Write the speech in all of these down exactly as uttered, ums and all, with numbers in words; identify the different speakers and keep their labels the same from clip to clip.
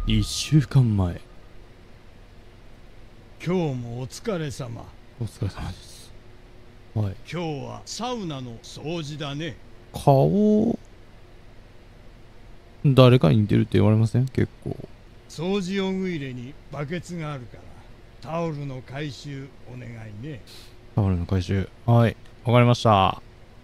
Speaker 1: いっしゅうかんまえ。
Speaker 2: 今日もお疲れ様。
Speaker 1: お疲れ様です。はい。
Speaker 2: 今日はサウナの掃除だね。
Speaker 1: 顔、誰かに似てるって言われません？結構。
Speaker 2: 掃除用具入れにバケツがあるから、タオルの回収お願いね。
Speaker 1: タオルの回収。はい。わかりました。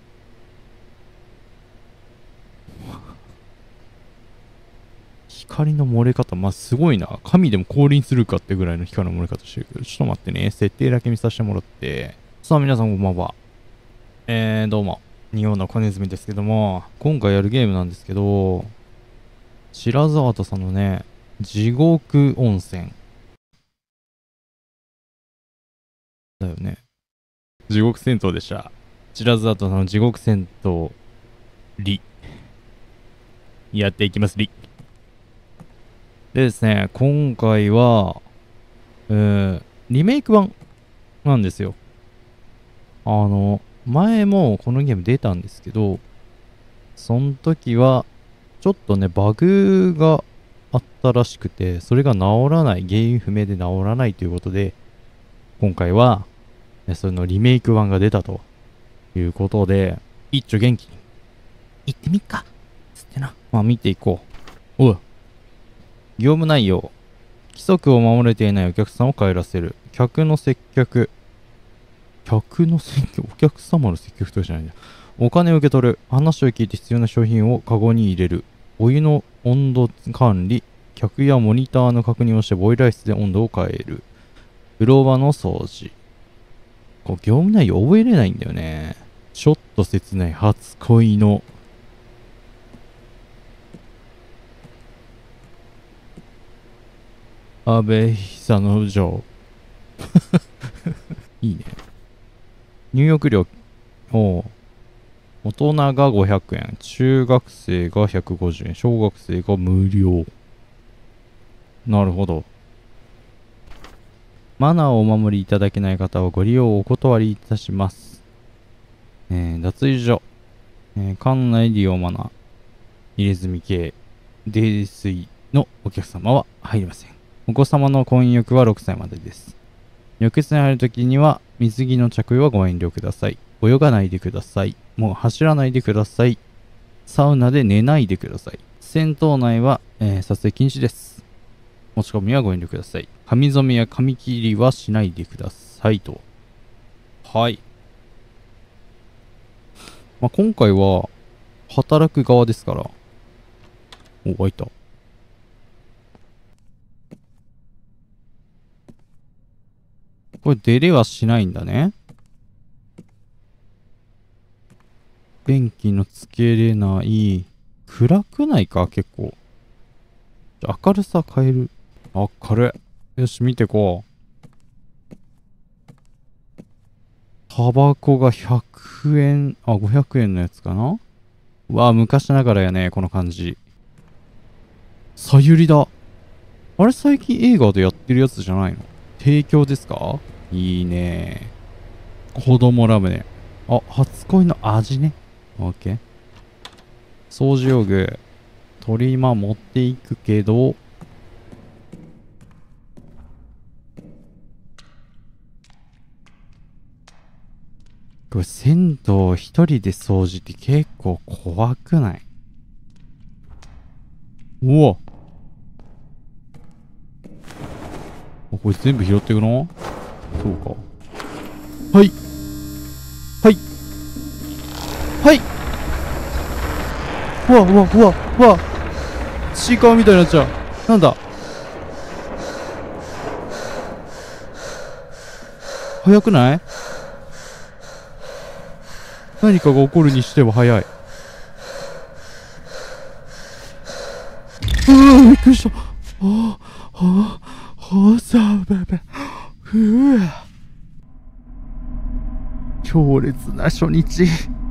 Speaker 1: 光の漏れ方、まあ、すごいな。神でも降臨するかってぐらいの光の漏れ方してるけど、ちょっと待ってね。設定だけ見させてもらって。さあ、皆さんこんばんは。えー、どうも。仁王の小ネズミですけども、今回やるゲームなんですけど、白沢田さんのね、地獄温泉。だよね。地獄戦闘でした。白沢田さんの地獄戦闘、リ。やっていきます、リ。でですね、今回は、えー、リメイク版なんですよ。あの、前もこのゲーム出たんですけど、その時は、ちょっとね、バグがあったらしくて、それが治らない、原因不明で治らないということで、今回は、そのリメイク版が出たということで、一丁元気に、行ってみっかつってな。まあ見ていこう。おい。業務内容。規則を守れていないお客さんを帰らせる。客の接客。客の接客、お客様の接客とかじゃないんだ。お金を受け取る。話を聞いて必要な商品をカゴに入れる。お湯の温度管理。客やモニターの確認をしてボイラー室で温度を変える。風呂場の掃除。こう業務内容覚えれないんだよね。ちょっと切ない初恋の。安倍久之丞。いいね。入浴料。お大人がごひゃくえん。中学生がひゃくごじゅうえん。小学生が無料。なるほど。マナーをお守りいただけない方はご利用をお断りいたします。えー、脱衣所。えー、館内利用マナー。入れ墨系。泥酔のお客様は入りません。お子様の混浴はろくさいまでです。浴室に入るときには水着の着用はご遠慮ください。泳がないでください。もう走らないでください。サウナで寝ないでください。銭湯内は、えー、撮影禁止です。持ち込みはご遠慮ください。髪染めや髪切りはしないでくださいと。はい。まあ、今回は働く側ですから。お、開いた。これ出れはしないんだね。電気のつけれない。暗くないか結構。じゃ明るさ変える。明るい。よし、見てこう。タバコがひゃくえん、あ、ごひゃくえんのやつかな。うわあ、昔ながらやね、この感じ。さゆりだ。あれ最近映画でやってるやつじゃないの？提供ですか？いいね。子供ラムネ。あ、初恋の味ね。オッケー。掃除用具。取り間持っていくけど。これ銭湯一人で掃除って結構怖くない？うわ。これ全部拾っていくの？そうか。はい。はい。はい。うわ、うわ、うわ、うわ。ちいかわみたいになっちゃう。なんだ？早くない？何かが起こるにしては早い。うわ、びっくりした。ああ、ああ、さあ、べべ。ふう。強烈な初日。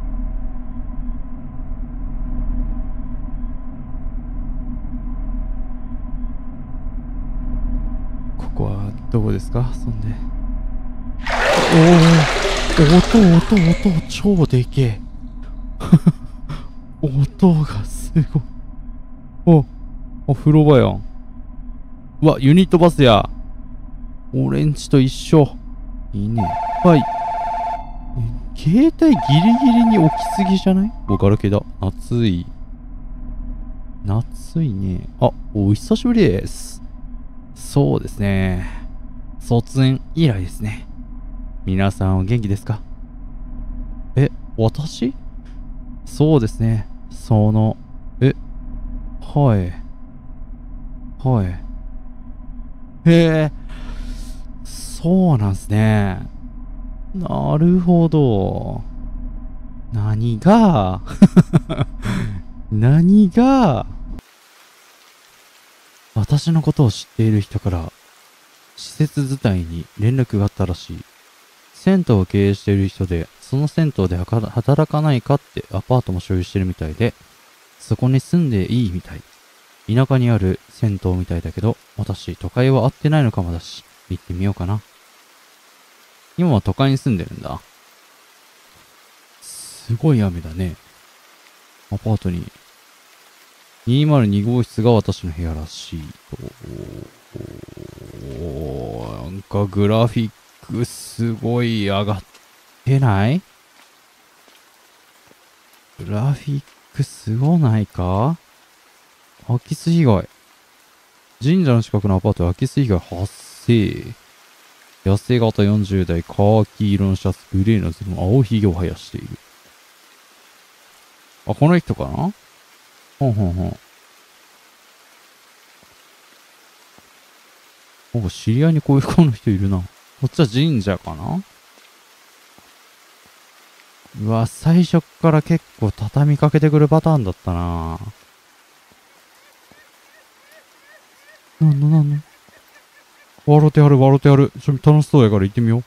Speaker 1: ここはどこですか？そんで。おお、音、音、音、超でけえ。音がすごい。お、お風呂場やん。 うわ、ユニットバスや。俺んちと一緒。いいね。はい。え携帯ギリギリに置きすぎじゃない？お、ガラケーだ。暑い。夏いね。あ、お久しぶりです。そうですね。卒園以来ですね。皆さんお元気ですか？え、私？そうですね。その、え、はい。はい。へえ、そうなんすね。なるほど。何が何が私のことを知っている人から施設伝いに連絡があったらしい。銭湯を経営している人で、その銭湯ではか働かないかってアパートも所有してるみたいで、そこに住んでいいみたい。田舎にある銭湯みたいだけど、私、都会は合ってないのかもだし、行ってみようかな。今は都会に住んでるんだ。すごい雨だね。アパートに。にまるに号室が私の部屋らしいと。おー、なんかグラフィックすごい上がってない？グラフィックすごないか？空き巣被害。神社の近くのアパートで空き巣被害発生。痩せ型よんじゅう代、カーキ色のシャツ、グレーのズボン、青ひげを生やしている。あ、この人かな？ほんほんほん。ほぼ知り合いにこういう顔の人いるな。こっちは神社かな？うわ、最初っから結構畳みかけてくるパターンだったな。なんのなんの笑ってやる、笑ってやる。ちょ、楽しそうやから行ってみよう。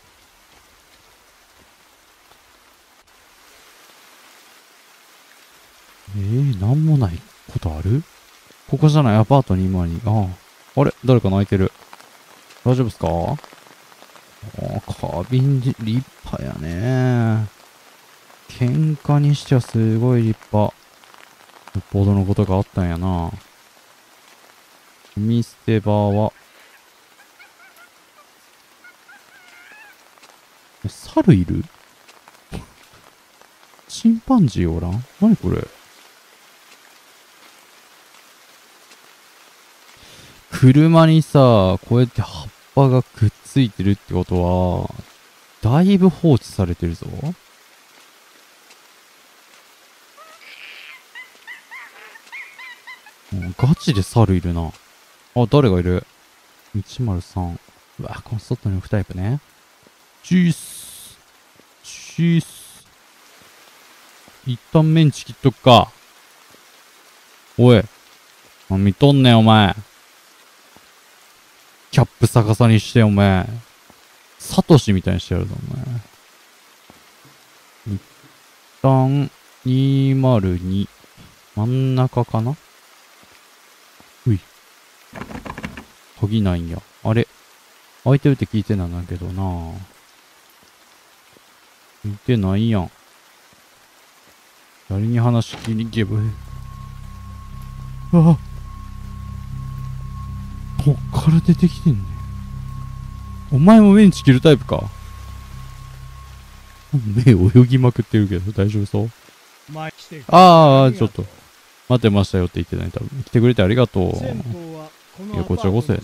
Speaker 1: えー、なんもないことある？ここじゃない、アパートにまるに。ああ。あれ誰か泣いてる。大丈夫っすか？ああ、花瓶立派やね。喧嘩にしてはすごい立派。よっぽどのことがあったんやな。ゴミ捨て場は、え、猿いる？チンパンジーおらん？何これ？車にさ、こうやって葉っぱがくっついてるってことは、だいぶ放置されてるぞ。うん、ガチで猿いるな。あ、誰がいる？ いちまるさん。うわ、この外に置くタイプね。チース。チース。一旦メンチ切っとくか。おい。あ、見とんねん、お前。キャップ逆さにして、お前。サトシみたいにしてやるぞ、お前。一旦、にまるに。真ん中かな？うい。鍵ないんや。あれ？開いてるって聞いてたんだけどな。聞いてないやん。誰に話聞きに行けば。ああ。こっから出てきてんね。お前もメンチ切るタイプか？目泳ぎまくってるけど大丈夫そう？ああ、ちょっと。待ってましたよって言ってない。多分来てくれてありがとう。いや、こちらこそやね。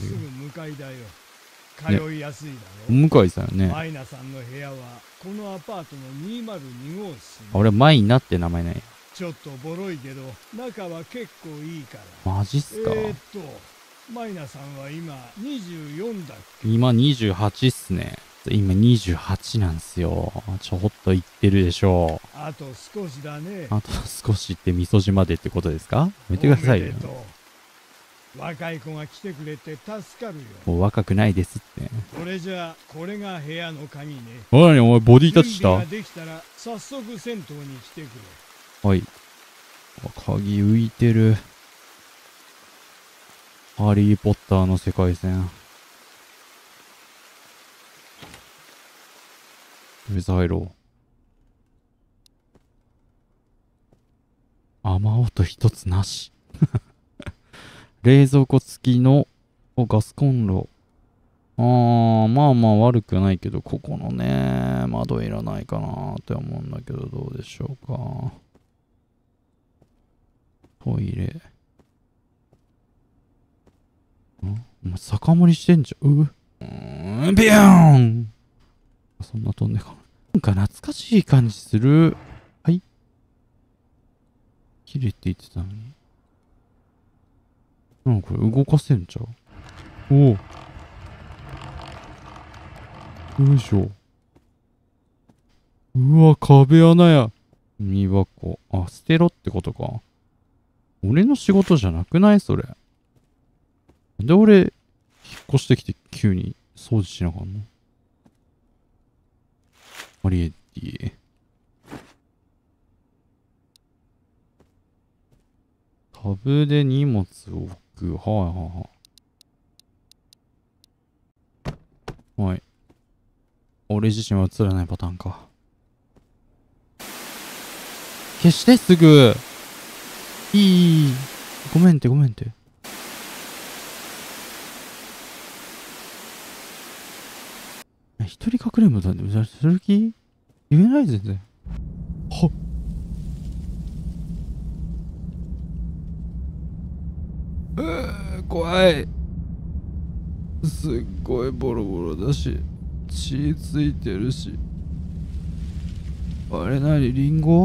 Speaker 2: 通いやすいだ
Speaker 1: ろ。向井さんよね。
Speaker 2: マイナさんの部屋はこのアパートのにまるに号室。
Speaker 1: 俺マイナって名前ない。
Speaker 2: ちょっとボロいけど中は結構いいから。
Speaker 1: マジっすか？
Speaker 2: えー、っとマイナさんは今にじゅうよんだっけ？
Speaker 1: 今にじゅうはちっすね。今にじゅうはちなんすよ。ちょっと言ってるでしょう。
Speaker 2: あと少しだね。
Speaker 1: あと少しって味噌島でってことですか？やめてくださいよ。
Speaker 2: 若い子が来てくれて助かるよ。
Speaker 1: もう若くないですって。
Speaker 2: これじゃこれが部屋の鍵ね。
Speaker 1: おい、お前ボディタッチした？
Speaker 2: 準備ができたら早速銭湯に来てく
Speaker 1: れ。はい。鍵浮いてる。ハリーポッターの世界線。とりあえず入ろう。雨音一つなし。冷蔵庫付きのお、ガスコンロ。あー、まあまあ悪くないけど、ここのね、窓いらないかなって思うんだけど、どうでしょうか。トイレ。んお前、酒盛りしてんじゃん。ううーん、ビヨーン。そんな飛んでかない。なんか懐かしい感じする。はい。綺麗って言ってたのに。なんかこれ動かせんちゃう。おお。よいしょ。うわ、壁穴や。ミ箱。あ、捨てろってことか。俺の仕事じゃなくないそれ。なんで俺、引っ越してきて急に掃除しなあかんの。マリエッティ。タブで荷物を置く。はいはいはい。はい。俺自身は映らないパターンか。消してすぐ。いいいい。ごめんってごめんって。一人かくれんぼだね。する気言えない全然。はっ。うー怖い。すっごいボロボロだし、血ついてるし。あれ何リンゴ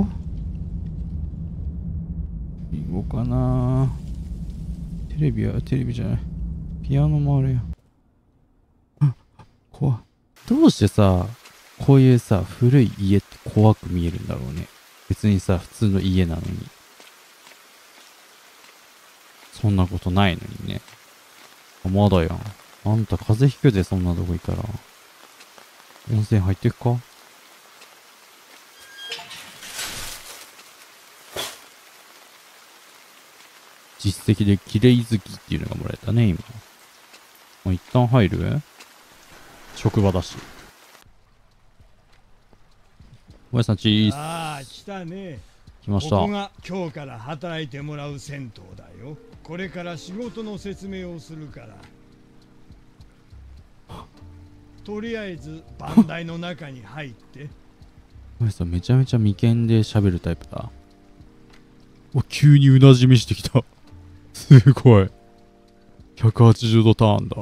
Speaker 1: リンゴかな。テレビはテレビじゃない。ピアノもあるやん。あ、怖い。どうしてさ、こういうさ、古い家って怖く見えるんだろうね。別にさ、普通の家なのに。そんなことないのにね。あ、まだやん。あんた風邪ひくで、そんなとこいたら。温泉入ってくか。実績で綺麗好きっていうのがもらえたね、今。もう一旦入る？職場だし。おやさんチーズ。
Speaker 2: ああ、来たね。
Speaker 1: 来ました。
Speaker 2: ここが今日から働いてもらう銭湯だよ。これから仕事の説明をするから。とりあえず番台の中に入って。
Speaker 1: おやさんめちゃめちゃ眉間で喋るタイプだ。お、急にうなじみしてきた。すごい。ひゃくはちじゅうどターンだ。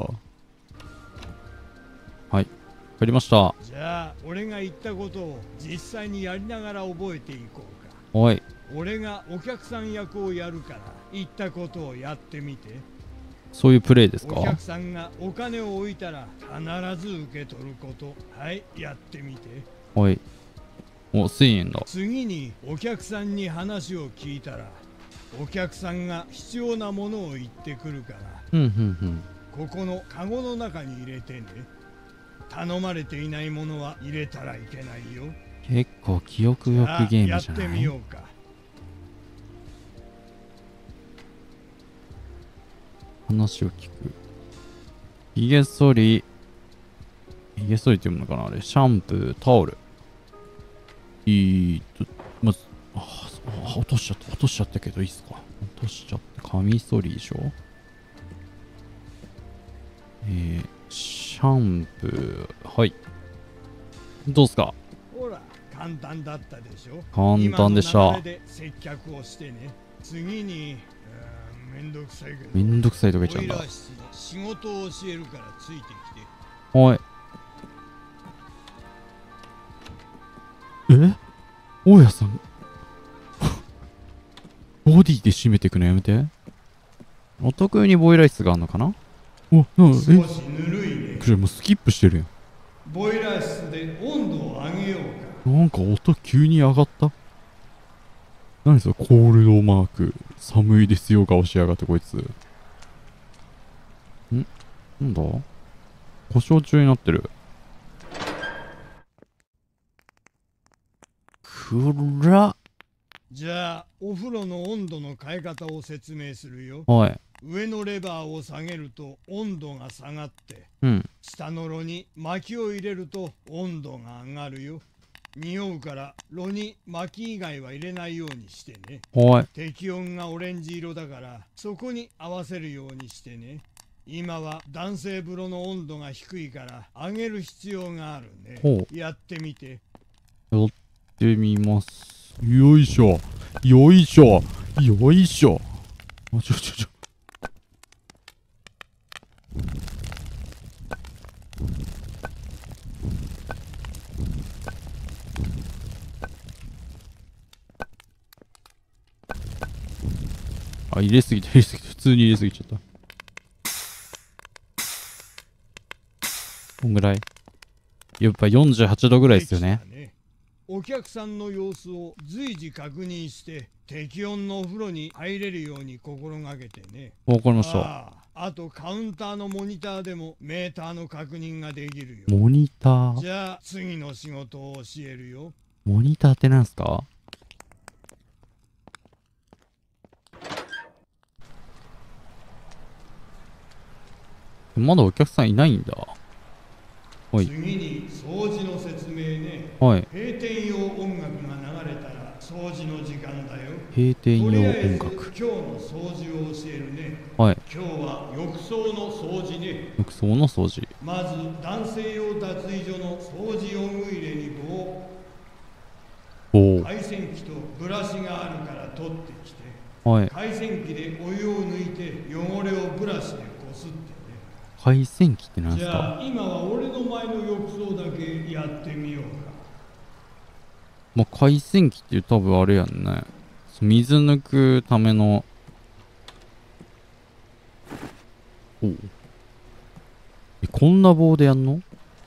Speaker 1: はい。帰りました。
Speaker 2: じゃあ、俺が言ったことを実際にやりながら覚えていこうか。
Speaker 1: おい。
Speaker 2: 俺がお客さん役をやるから、言ったことをやってみて。
Speaker 1: そういうプレイですか？
Speaker 2: お客さんがお金を置いたら必ず受け取ること。はい、やってみて。
Speaker 1: おい。お、せんえんだ。
Speaker 2: 次にお客さんに話を聞いたら、お客さんが必要なものを言ってくるから、
Speaker 1: ふんふんふん。
Speaker 2: ここのカゴの中に入れてね。頼まれていないものは入れたらいけないよ。
Speaker 1: 結構記憶力ゲームじゃない？
Speaker 2: やってみようか。
Speaker 1: 話を聞く。ひげ剃り。ひげ剃りっていうのかなあれ。シャンプー、タオル。えーっと、まず、ああ、落としちゃった。落としちゃったけどいいっすか？落としちゃった。カミソリでしょ。えー、シャンプー。はい。どうっすか？
Speaker 2: ほら、簡単だったでしょ。
Speaker 1: 簡単でした。
Speaker 2: 今の流れで接客をしてね。次に、めんどくさいけど。
Speaker 1: めんどくさいとか言っちゃうんだ。
Speaker 2: ボイラー室で仕事を教えるからついてきて。
Speaker 1: おい。え？大家さんボディで締めていくのやめて。お得意にボイラー室があるのかな。お、な、え、
Speaker 2: 少しぬるいね。
Speaker 1: くれもうスキップしてるやん。
Speaker 2: ボイラー室で温度を上げようか。
Speaker 1: なんか音急に上がった。何それコールドマーク。寒いですよ顔しやがってこいつ。んなんだ故障中になってる。くらっ。
Speaker 2: じゃあ、お風呂の温度の変え方を説明するよ。
Speaker 1: おい。
Speaker 2: 上のレバーを下げると温度が下がって、
Speaker 1: うん。
Speaker 2: 下の炉に薪を入れると温度が上がるよ。匂うから炉に薪以外は入れないようにしてね。
Speaker 1: おい。
Speaker 2: 適温がオレンジ色だからそこに合わせるようにしてね。 今は男性風呂の温度が低いから上げる必要があるね。
Speaker 1: ほ
Speaker 2: やってみて。
Speaker 1: やってみます。よいしょ。よいしょ。よいしょ。あ、ちょちょちょ。あ、入れすぎた、入れすぎた。普通に入れすぎちゃった。こんぐらい。やっぱよんじゅうはちどぐらいですよね。
Speaker 2: お客さんの様子を随時確認して適温のお風呂に入れるように心がけてね。
Speaker 1: わかりました。
Speaker 2: ああ、あとカウンターのモニターでもメーターの確認ができるよ。
Speaker 1: モニター。
Speaker 2: じゃあ次の仕事を教えるよ。
Speaker 1: モニターってなんすか？まだお客さんいないんだ。はい。
Speaker 2: 次に掃除の説明ね。
Speaker 1: はい。
Speaker 2: 閉店用音楽が流れたら掃除の時間だよ。
Speaker 1: 閉店用
Speaker 2: とりあえず
Speaker 1: 音楽。
Speaker 2: 今日の掃除を教えるね。
Speaker 1: はい。
Speaker 2: 今日は浴槽の掃除ね。
Speaker 1: 浴槽の掃除。
Speaker 2: まず男性用脱衣所の掃除用具入れに棒、
Speaker 1: 棒。
Speaker 2: 回線機とブラシがあるから取ってきて、
Speaker 1: はい。
Speaker 2: 回線機でお湯を抜いて汚れをブラシでこすってね。
Speaker 1: 回線機ってなんす
Speaker 2: じゃ
Speaker 1: か？
Speaker 2: あ今は俺の前の浴槽だけやってみようか。
Speaker 1: まあ、回線機って多分あれやんね。水抜くための。おう。え、こんな棒でやんの？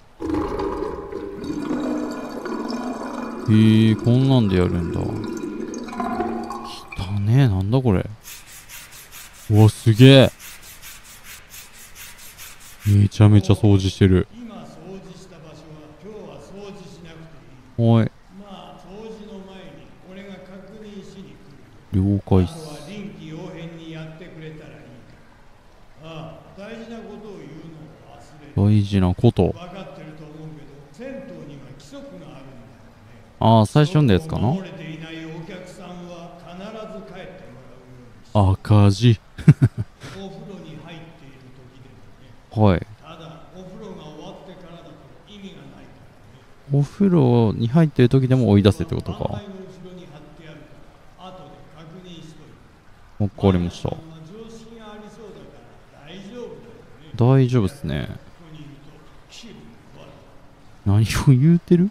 Speaker 1: へえ、こんなんでやるんだ。きたねえ、なんだこれ。うわ、すげえ。めちゃめちゃ掃除してる。
Speaker 2: 今掃除した場所は今日は掃除しなくていい。
Speaker 1: はい。
Speaker 2: まあ掃除の前に俺が確認しに来
Speaker 1: 了解っ
Speaker 2: る。あとは
Speaker 1: す。
Speaker 2: 臨機応変にやってくれたらいいから。ああ、大事なことを言うのを忘れる。
Speaker 1: 大事なこと。
Speaker 2: 分かってると思うけど、銭湯には規則があるんだよね。
Speaker 1: ああ、最初のやつかな。
Speaker 2: 守れていないお客さんは必ず帰ってもらうようにして。
Speaker 1: 赤字。
Speaker 2: お風呂に入っている時で
Speaker 1: もね。はい。
Speaker 2: ただお風呂が終わってからだと意味がないからね。
Speaker 1: お風呂に入ってる時でも追い出せってことか。わかりました。大丈夫っすね。何を言うてる？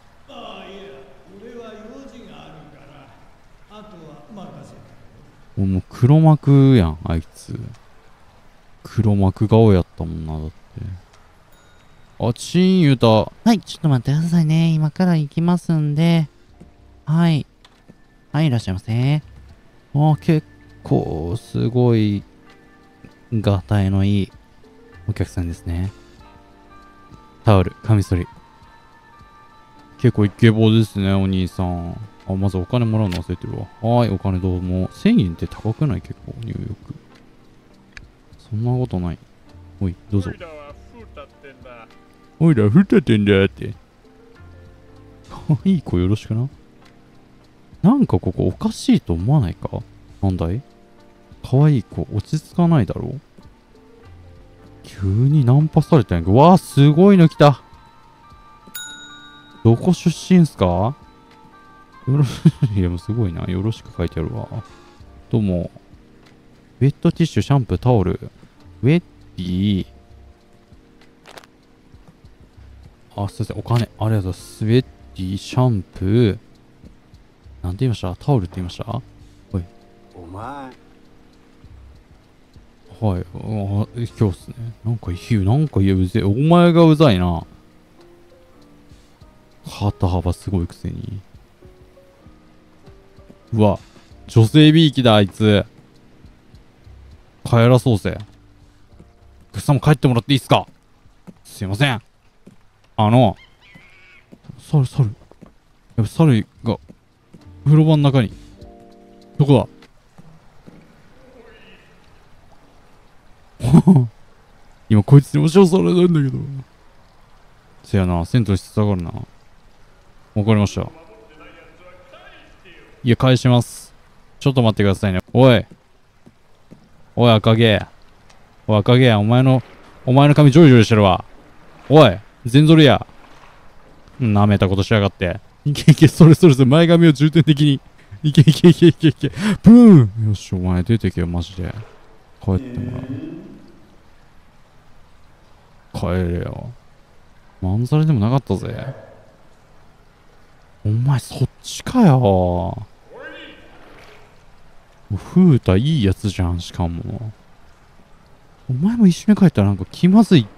Speaker 1: もう黒幕やん、あいつ。黒幕顔やったもんな、だって。あ、チーン言うた。はい、ちょっと待ってくださいね。今から行きますんで。はい。はい、いらっしゃいませ。あ、結構、すごい、がたいのいいお客さんですね。タオル、カミソリ。結構イケボですね、お兄さん。あ、まずお金もらうの忘れてるわ。はい、お金どうも。せんえんって高くない？結構、ニューヨーク。そんなことない。おい、どうぞ。おいら、ふたてんだって。かわいい子よろしくな。なんかここおかしいと思わないか？なんだい？かわいい子、落ち着かないだろう？急にナンパされたんやけど、わあ、すごいの来た。どこ出身っすか？よろし、いやもうすごいな。よろしく書いてあるわ。どうも。ウェットティッシュ、シャンプー、タオル。ウェッティー。あ、すいません。お金。ありがとうございます。ウェッティー、シャンプー。なんて言いました？タオルって言いました？はい。
Speaker 3: お前。
Speaker 1: はい。あ、今日っすね。なんか言う、なんか言う、うぜえ。お前がうざいな。肩幅すごいくせに。うわ。女性びいきだ、あいつ。帰らそうぜ。お客様帰ってもらっていいっすか？すいません。あの、猿、猿。やっぱ猿が、風呂場の中に。どこだ？今こいつに押し押されたんだけど。せやな、銭湯に質上がるな。わかりました。いや、返します。ちょっと待ってくださいね。おい。おい、赤毛。おい、赤毛や、お前のお前の髪ジョリジョリしてるわ。おい、全ゾリや。舐めたことしやがって。いけいけ、それそれそれ、前髪を重点的に。いけいけいけいけいけ。ブーン。よし、お前出てけよ、マジで。帰ってもらう。帰れよ。まんざらでもなかったぜ。お前そっちかよ。ふうたいいやつじゃん、しかも。お前も一緒に帰ったらなんか気まずいって。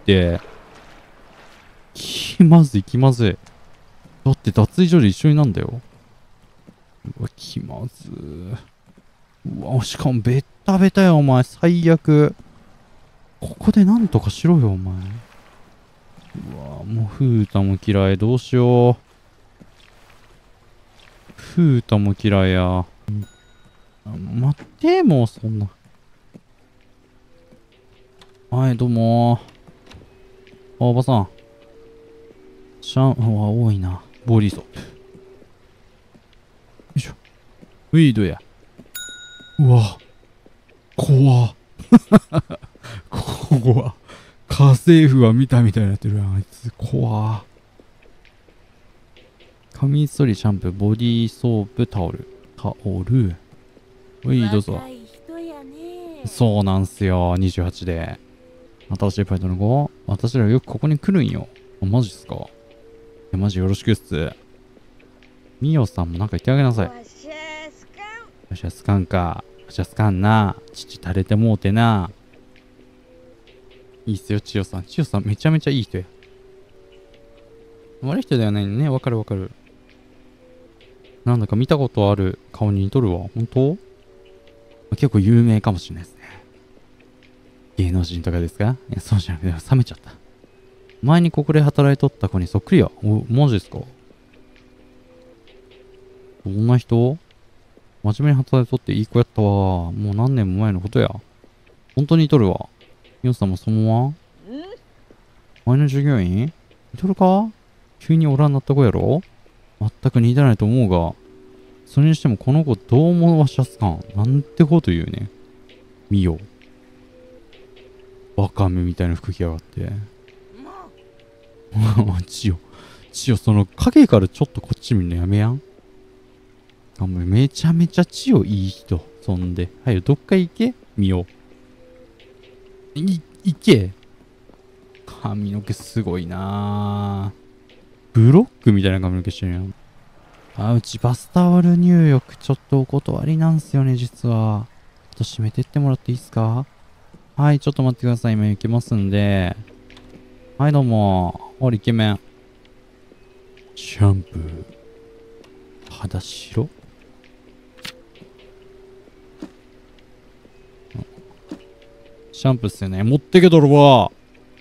Speaker 1: 気まずい気まずい。だって脱衣所で一緒になんだよ。うわ、気まずー。うわ、しかもベッタベタよ、お前。最悪。ここでなんとかしろよ、お前。うわ、もうふうたも嫌い。どうしよう。ふうたも嫌いや。待って、もうそんな。はい、どうもー。あ、おばさん。シャン、うわ、多いな。ボディーソープ。よいしょ。ウィードや。うわ。怖っ。怖っ。家政婦は見たみたいになってるやん、あいつ。怖っ。髪剃り、シャンプー、ボディーソープ、タオル。タオル。うい、どうぞ。そうなんすよ、にじゅうはちで。新しいバイトの子、私らよくここに来るんよ。あ、マジっすか。いや、マジよろしくっす。みおさんもなんか言ってあげなさい。わしゃすかんか。わしゃすかんな。父垂れてもうてな。いいっすよ、千代さん。千代さんめちゃめちゃいい人や。悪い人ではないね。わかるわかる。なんだか見たことある顔に似とるわ。本当？結構有名かもしれないですね。芸能人とかですか？いや、そうじゃなくて、冷めちゃった。前にここで働いとった子にそっくりや。お、マジですか？どんな人？真面目に働いとっていい子やったわ。もう何年も前のことや。本当に似とるわ。ヨンさんもそのまま？前の従業員？似とるか？急におらんなった子やろ？全く似てないと思うが、それにしてもこの子どう思わしゃすかん。なんてこと言うね。見よ。バカめみたいな服着やがって。千代。千代、その影からちょっとこっち見るのやめやん。あ、もうめちゃめちゃ千代いい人。そんで。はいよ、どっか行け見よ。い、行け。髪の毛すごいなぁ。ブロックみたいな髪の毛してるやん。あ、うちバスタオル入浴ちょっとお断りなんすよね、実は。ちょっと閉めてってもらっていいっすか？はい、ちょっと待ってください。今行きますんで。はい、どうも。おりイケメン。シャンプー。肌白。シャンプーっすよね。持ってけ、泥棒。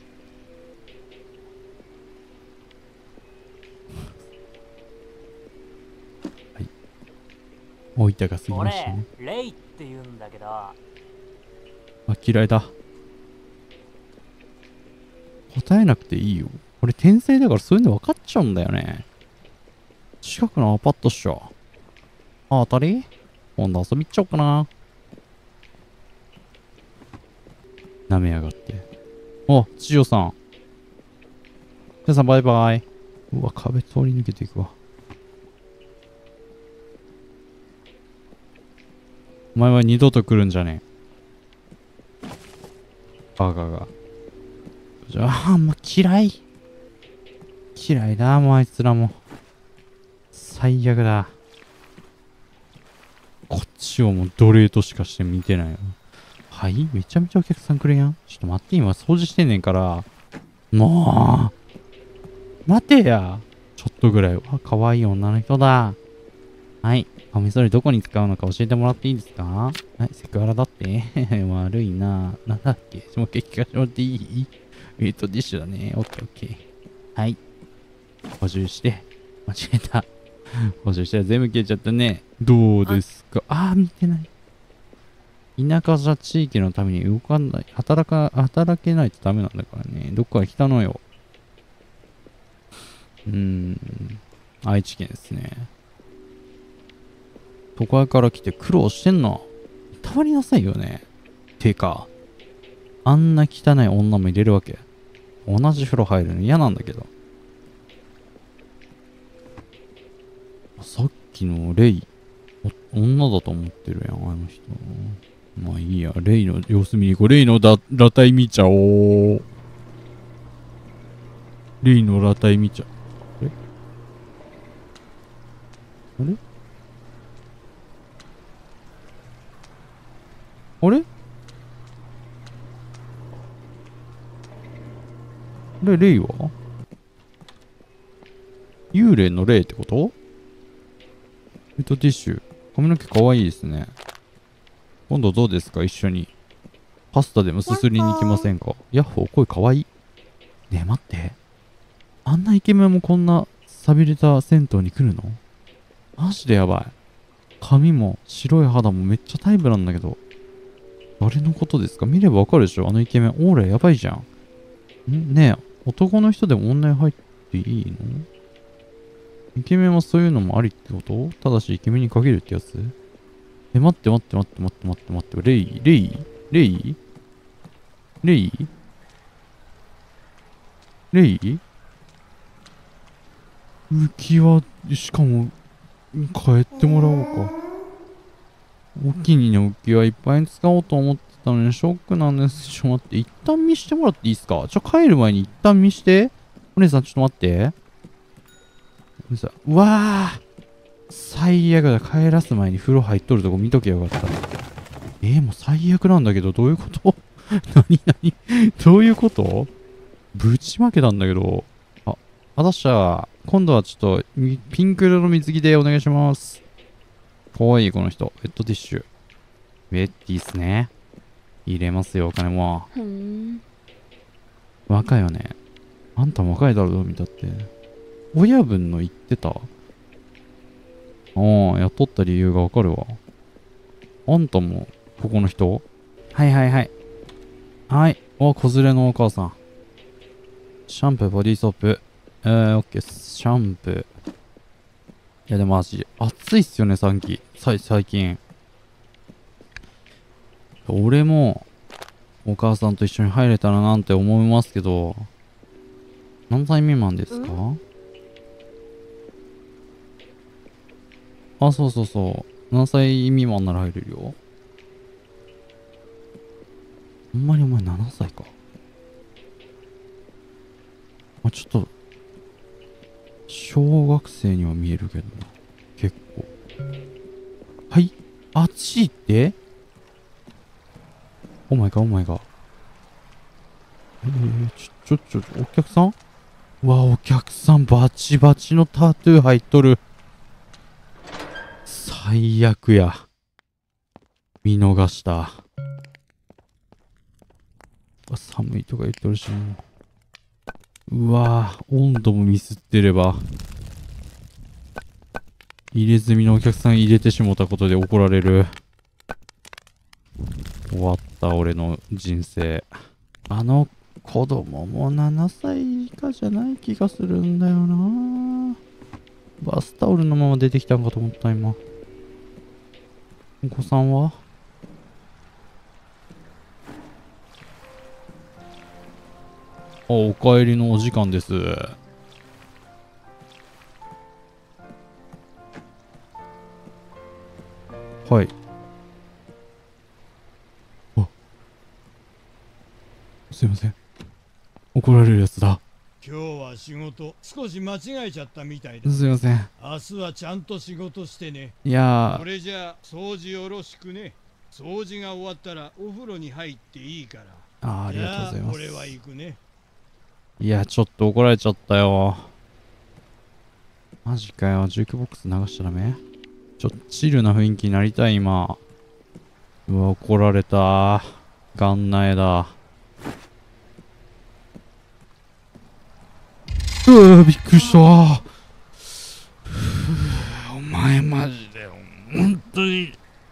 Speaker 1: おいたが過ぎましたね。
Speaker 3: 俺、レイって言うんだけど。あ、
Speaker 1: 嫌いだ。答えなくていいよ。俺天才だからそういうの分かっちゃうんだよね。近くのアパートっしょ。あ、当たり？今度遊び行っちゃおうかな。舐めやがって。お、千代さん。千代さんバイバイ。うわ、壁通り抜けていくわ。お前は二度と来るんじゃねえ。バカが。じゃあ、もう嫌い。嫌いだ、もうあいつらも。最悪だ。こっちをもう奴隷としかして見てないよ。はい、めちゃめちゃお客さん来るやん。ちょっと待って、今掃除してんねんから。もう、待てや。ちょっとぐらい。わ、可愛い女の人だ。はい。カミソリどこに使うのか教えてもらっていいですか？はい、セクハラだって。悪いな。なんだっけ？もう一回聞かせてもらっていい？えーと、ディッシュだね。オッケーオッケー。はい。補充して。間違えた。補充したら全部消えちゃったね。どうですか？あー、見てない。田舎じゃ地域のために動かない。働か、働けないとダメなんだからね。どっから来たのよ。うーん。愛知県ですね。都会から来て苦労してんの。たわりなさいよね。てか、 あんな汚い女も入れるわけ？同じ風呂入るの嫌なんだけど。さっきのレイ、女だと思ってるやん、あの人。まあいいや、レイの様子見に行こう。レイのだ裸体見ちゃおう。レイの裸体見ちゃう。あれあれあれレレイは幽霊の霊ってこと？ウェットティッシュ。髪の毛かわいいですね。今度どうですか？一緒に。パスタでもすすりに行きませんか？ヤッホー、声かわいい。ねえ、待って。あんなイケメンもこんな寂れた銭湯に来るの？マジでやばい。髪も白い肌もめっちゃタイプなんだけど。誰のことですか？見ればわかるでしょ？あのイケメン。オーラやばいじゃん。んねえ、男の人でも女に入っていいの？イケメンはそういうのもありってこと？ただしイケメンに限るってやつ？え、待って待って待って待って待って待って。レイレイレイレイレイ浮き輪、しかも、帰ってもらおうか。お気に入りの浮き輪いっぱい使おうと思ってたのにショックなんです。ちょっと待って、一旦見してもらっていいですか？ちょ、帰る前に一旦見して。お姉さん、ちょっと待って。うわぁ、最悪だ。帰らす前に風呂入っとるとこ見とけばよかった。えー、もう最悪なんだけど、どういうこと何何どういうこと？ぶちまけたんだけど。あ、あたっしゃ、今度はちょっと、ピンク色の水着でお願いします。かわいい、この人。ウェットティッシュ。ウェッティっすね。入れますよ、お金も。
Speaker 4: ふん。
Speaker 1: 若いよね。あんたも若いだろ、どう見たって。親分の言ってた？ああ、雇った理由がわかるわ。あんたも、ここの人？はいはいはい。はい。お、子連れのお母さん。シャンプー、ボディーソープ。えー、オッケーっす。シャンプー。いやでもマジ、暑いっすよね、さっき。さ最近。俺も、お母さんと一緒に入れたらなんて思いますけど、何歳未満ですか？あ、そうそうそう。何歳未満なら入れるよ。ほんまにお前ななさいか。あ、ちょっと、小学生には見えるけどな。結構。はい？あっち行って？お前か、お前が。えー、ちょ、ちょ、ちょ、お客さん？うわ、お客さんバチバチのタトゥー入っとる。最悪や。見逃した。寒いとか言っとるし、もう。うわぁ、温度もミスってれば。入れ墨のお客さん入れてしもたことで怒られる。終わった、俺の人生。あの子供もななさい以下じゃない気がするんだよな。バスタオルのまま出てきたんかと思った、今。お子さんは？あ、お帰りのお時間です。はい。あ、すいません。怒られるやつだ。
Speaker 2: 今日は仕事少し間違えちゃったみたいだ。
Speaker 1: すいません。
Speaker 2: 明日はちゃんと仕事してね。
Speaker 1: いやー。
Speaker 2: これじゃあ掃除よろしくね。掃除が終わったらお風呂に入っていいから。
Speaker 1: あー、ありがとうございます。
Speaker 2: 俺は行くね。
Speaker 1: いや、ちょっと怒られちゃったよ。マジかよ。ジュークボックス流しちゃダメ？ちょっとチルな雰囲気になりたい、今。うわ、怒られた。ガンナエだ。うわ、びっくりした。お前マジで、本当に。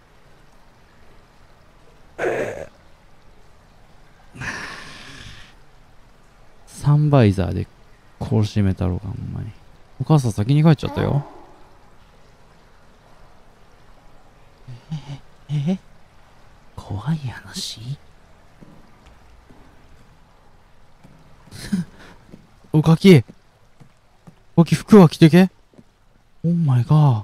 Speaker 1: サンバイザーで殺しめたろうか、ほんまに。お母さん先に帰っちゃったよ。ええ怖い話？ お、ガキガキ服は着てけ。お前が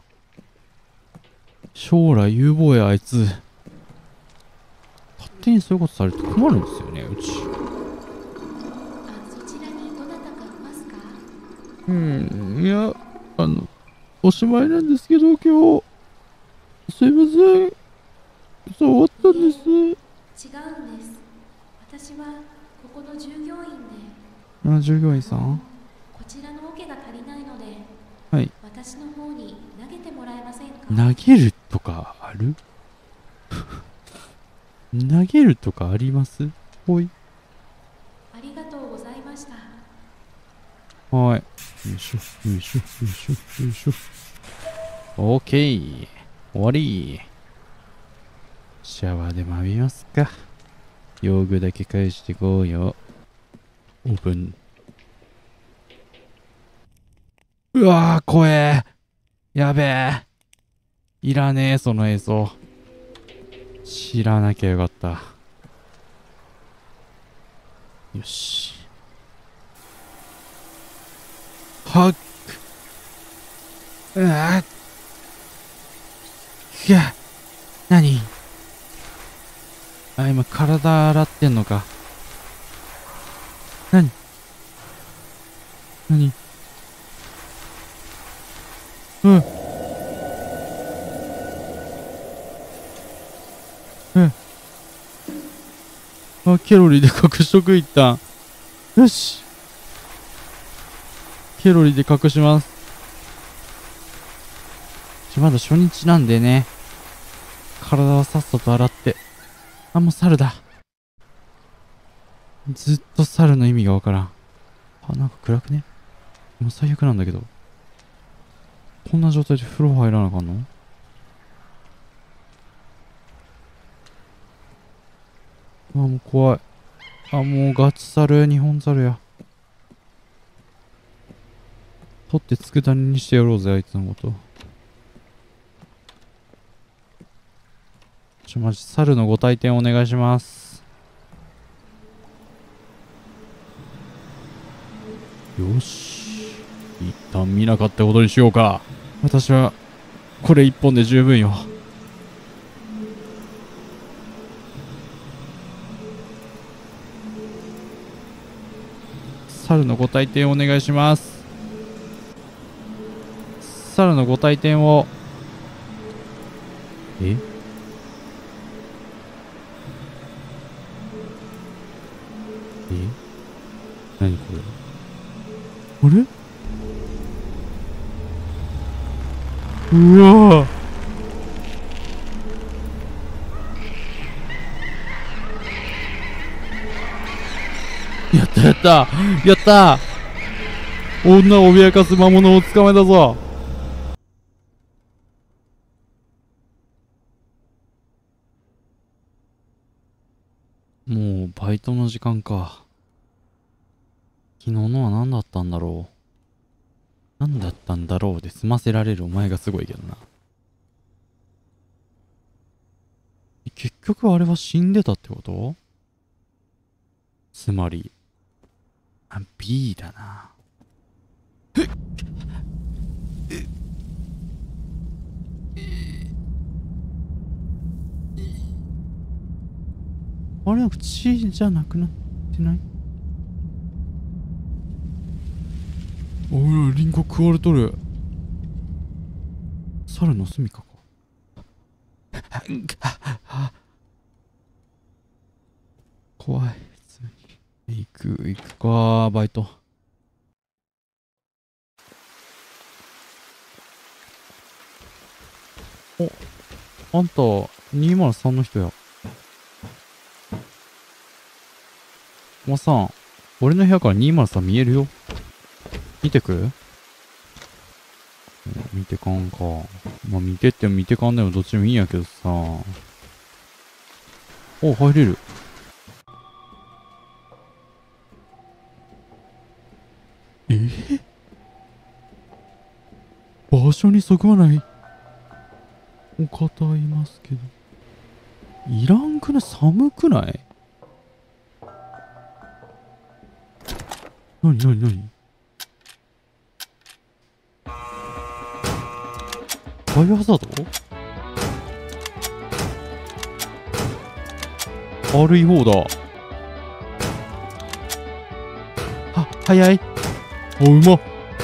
Speaker 1: 将来有望やあいつ。勝手にそういうことされて困るんですよね、うち。
Speaker 4: あ、そちらにどなたかいますか？
Speaker 1: うん、いや、あの、おしまいなんですけど、今日。すいません。そう終わったんです。
Speaker 4: 違うんです。私はここの従業員で、
Speaker 1: あ、従業員さん？
Speaker 4: こちらの桶が足りないので、
Speaker 1: はい。
Speaker 4: 私の方に投げてもらえませんか？
Speaker 1: 投げるとかある？投げるとかあります？ほい。
Speaker 4: ありがとうございました。
Speaker 1: はい。よいしょ、よいしょ、よいしょ、よいしょ。オーケー。終わり。シャワーでも浴びますか。用具だけ返してこうよ。オープン。うわー、怖え。やべえ。いらねえ、その映像。知らなきゃよかった。よし。はっ。うわっ。いや。何？あ、今体洗ってんのか。何？何？うん。うん。あ、ケロリで隠しとく一旦。よし。ケロリで隠します。ちょ、まだ初日なんでね。体はさっさと洗って。あ、もう猿だ。ずっと猿の意味がわからん。あ、なんか暗くね？もう最悪なんだけど。こんな状態で風呂入らなあかんの？あ、もう怖い。あ、もうガチ猿、日本猿や。取って佃煮にしてやろうぜ、あいつのこと。ちょ、マジ、猿のご退店お願いします。よし。一旦見なかったことにしようか。私は、これ一本で十分よ。猿のご退店お願いします。猿のご退店を。え？え？何これ？あれ？うわぁ、やったやったやった、女を脅かす魔物を捕まえたぞ。もうバイトの時間か。昨日のは何だったんだろう。何だったんだろうで済ませられるお前がすごいけどな。結局あれは死んでたってこと？つまり、あ、B だな。えっあれ、なんか血じゃなくなってない？おい、リンゴ食われとる。猿の住みかか。怖い。普通に。行く、行くか、バイト。お、あんた、にまるさんの人や。おまさん、俺の部屋からにまるさん見えるよ。見てく？見てかんか。まあ、見てっても見てかんでもどっちもいいんやけどさ。お、入れる。えー、場所にそぐわないお方いますけど。いらんくない？寒くない？なになになに？ バイオハザード軽い方だ。は、早い。お、うまっ。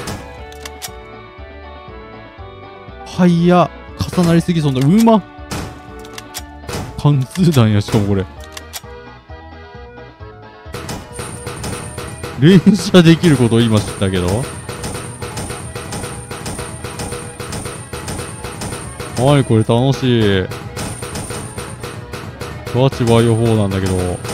Speaker 1: はいや、重なりすぎそうだ。うまっ。貫通弾や、しかもこれ。連射できることを今知ったけど。はい、これ楽しい。ガチバイオフォーなんだけど。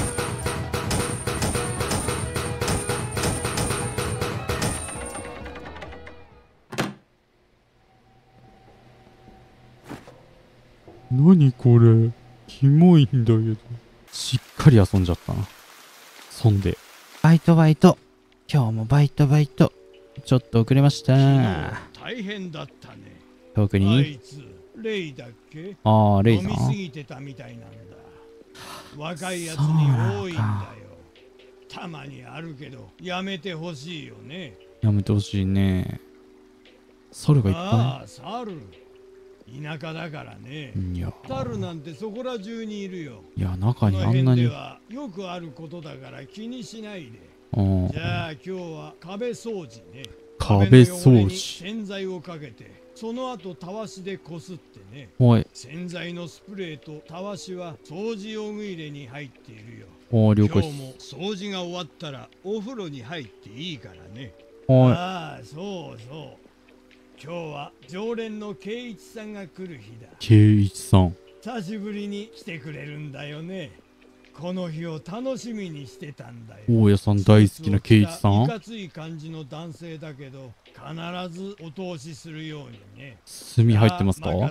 Speaker 1: 何これ。キモいんだけど。しっかり遊んじゃったな。そんで。バイトバイト。今日もバイトバイト。ちょっと遅れました。
Speaker 2: 大変だったね。
Speaker 1: 特に
Speaker 2: あいつレイだっけ？
Speaker 1: ああ、レイさん。
Speaker 2: 飲みすぎてたみたいなんだ。若いやつに多いんだよ。たまにあるけど、やめてほしいよね。
Speaker 1: やめてほしいね。猿がいっぱい。
Speaker 2: ああ、猿。田舎だからね。
Speaker 1: いや。
Speaker 2: 猿なんてそこら中にいるよ。
Speaker 1: いや、中にあんなに。
Speaker 2: この辺ではよくあることだから気にしないで。じゃあ今日は壁掃除ね。
Speaker 1: 壁掃除。
Speaker 2: 洗剤をかけて、その後たわしでこすってね。
Speaker 1: はい。
Speaker 2: 洗剤のスプレーとたわしは掃除用具入れに入っているよ。
Speaker 1: おー、了解。
Speaker 2: 今日も掃除が終わったらお風呂に入っていいからね。
Speaker 1: はい。
Speaker 2: ああ、そうそう。今日は常連の圭一さんが来る日だ。
Speaker 1: 圭一さん。
Speaker 2: 久しぶりに来てくれるんだよね。この日を楽しみにしてたんだよ。
Speaker 1: 大家さん大好きな圭一さん。
Speaker 2: いかつい感じの男性だけど、必ずお通しするようにね。
Speaker 1: 炭入ってますか？炭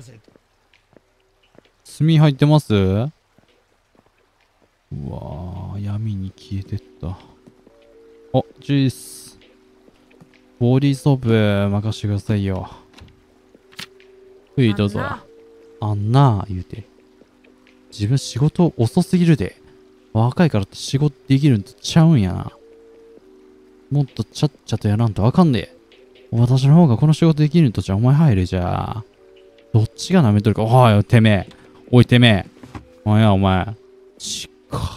Speaker 1: 入ってます？うわー、闇に消えてった。あ、ジュース。ボディーソープ任してくださいよ。ふい、どうぞ。あんな言うて。自分仕事遅すぎるで。若いからって仕事できるんとちゃうんやな。もっとちゃっちゃとやらんとあかんで。私の方がこの仕事できるんとじゃお前入れじゃあ。どっちが舐めとるか。おい、てめえ。おい、てめえ。おいや、お前。近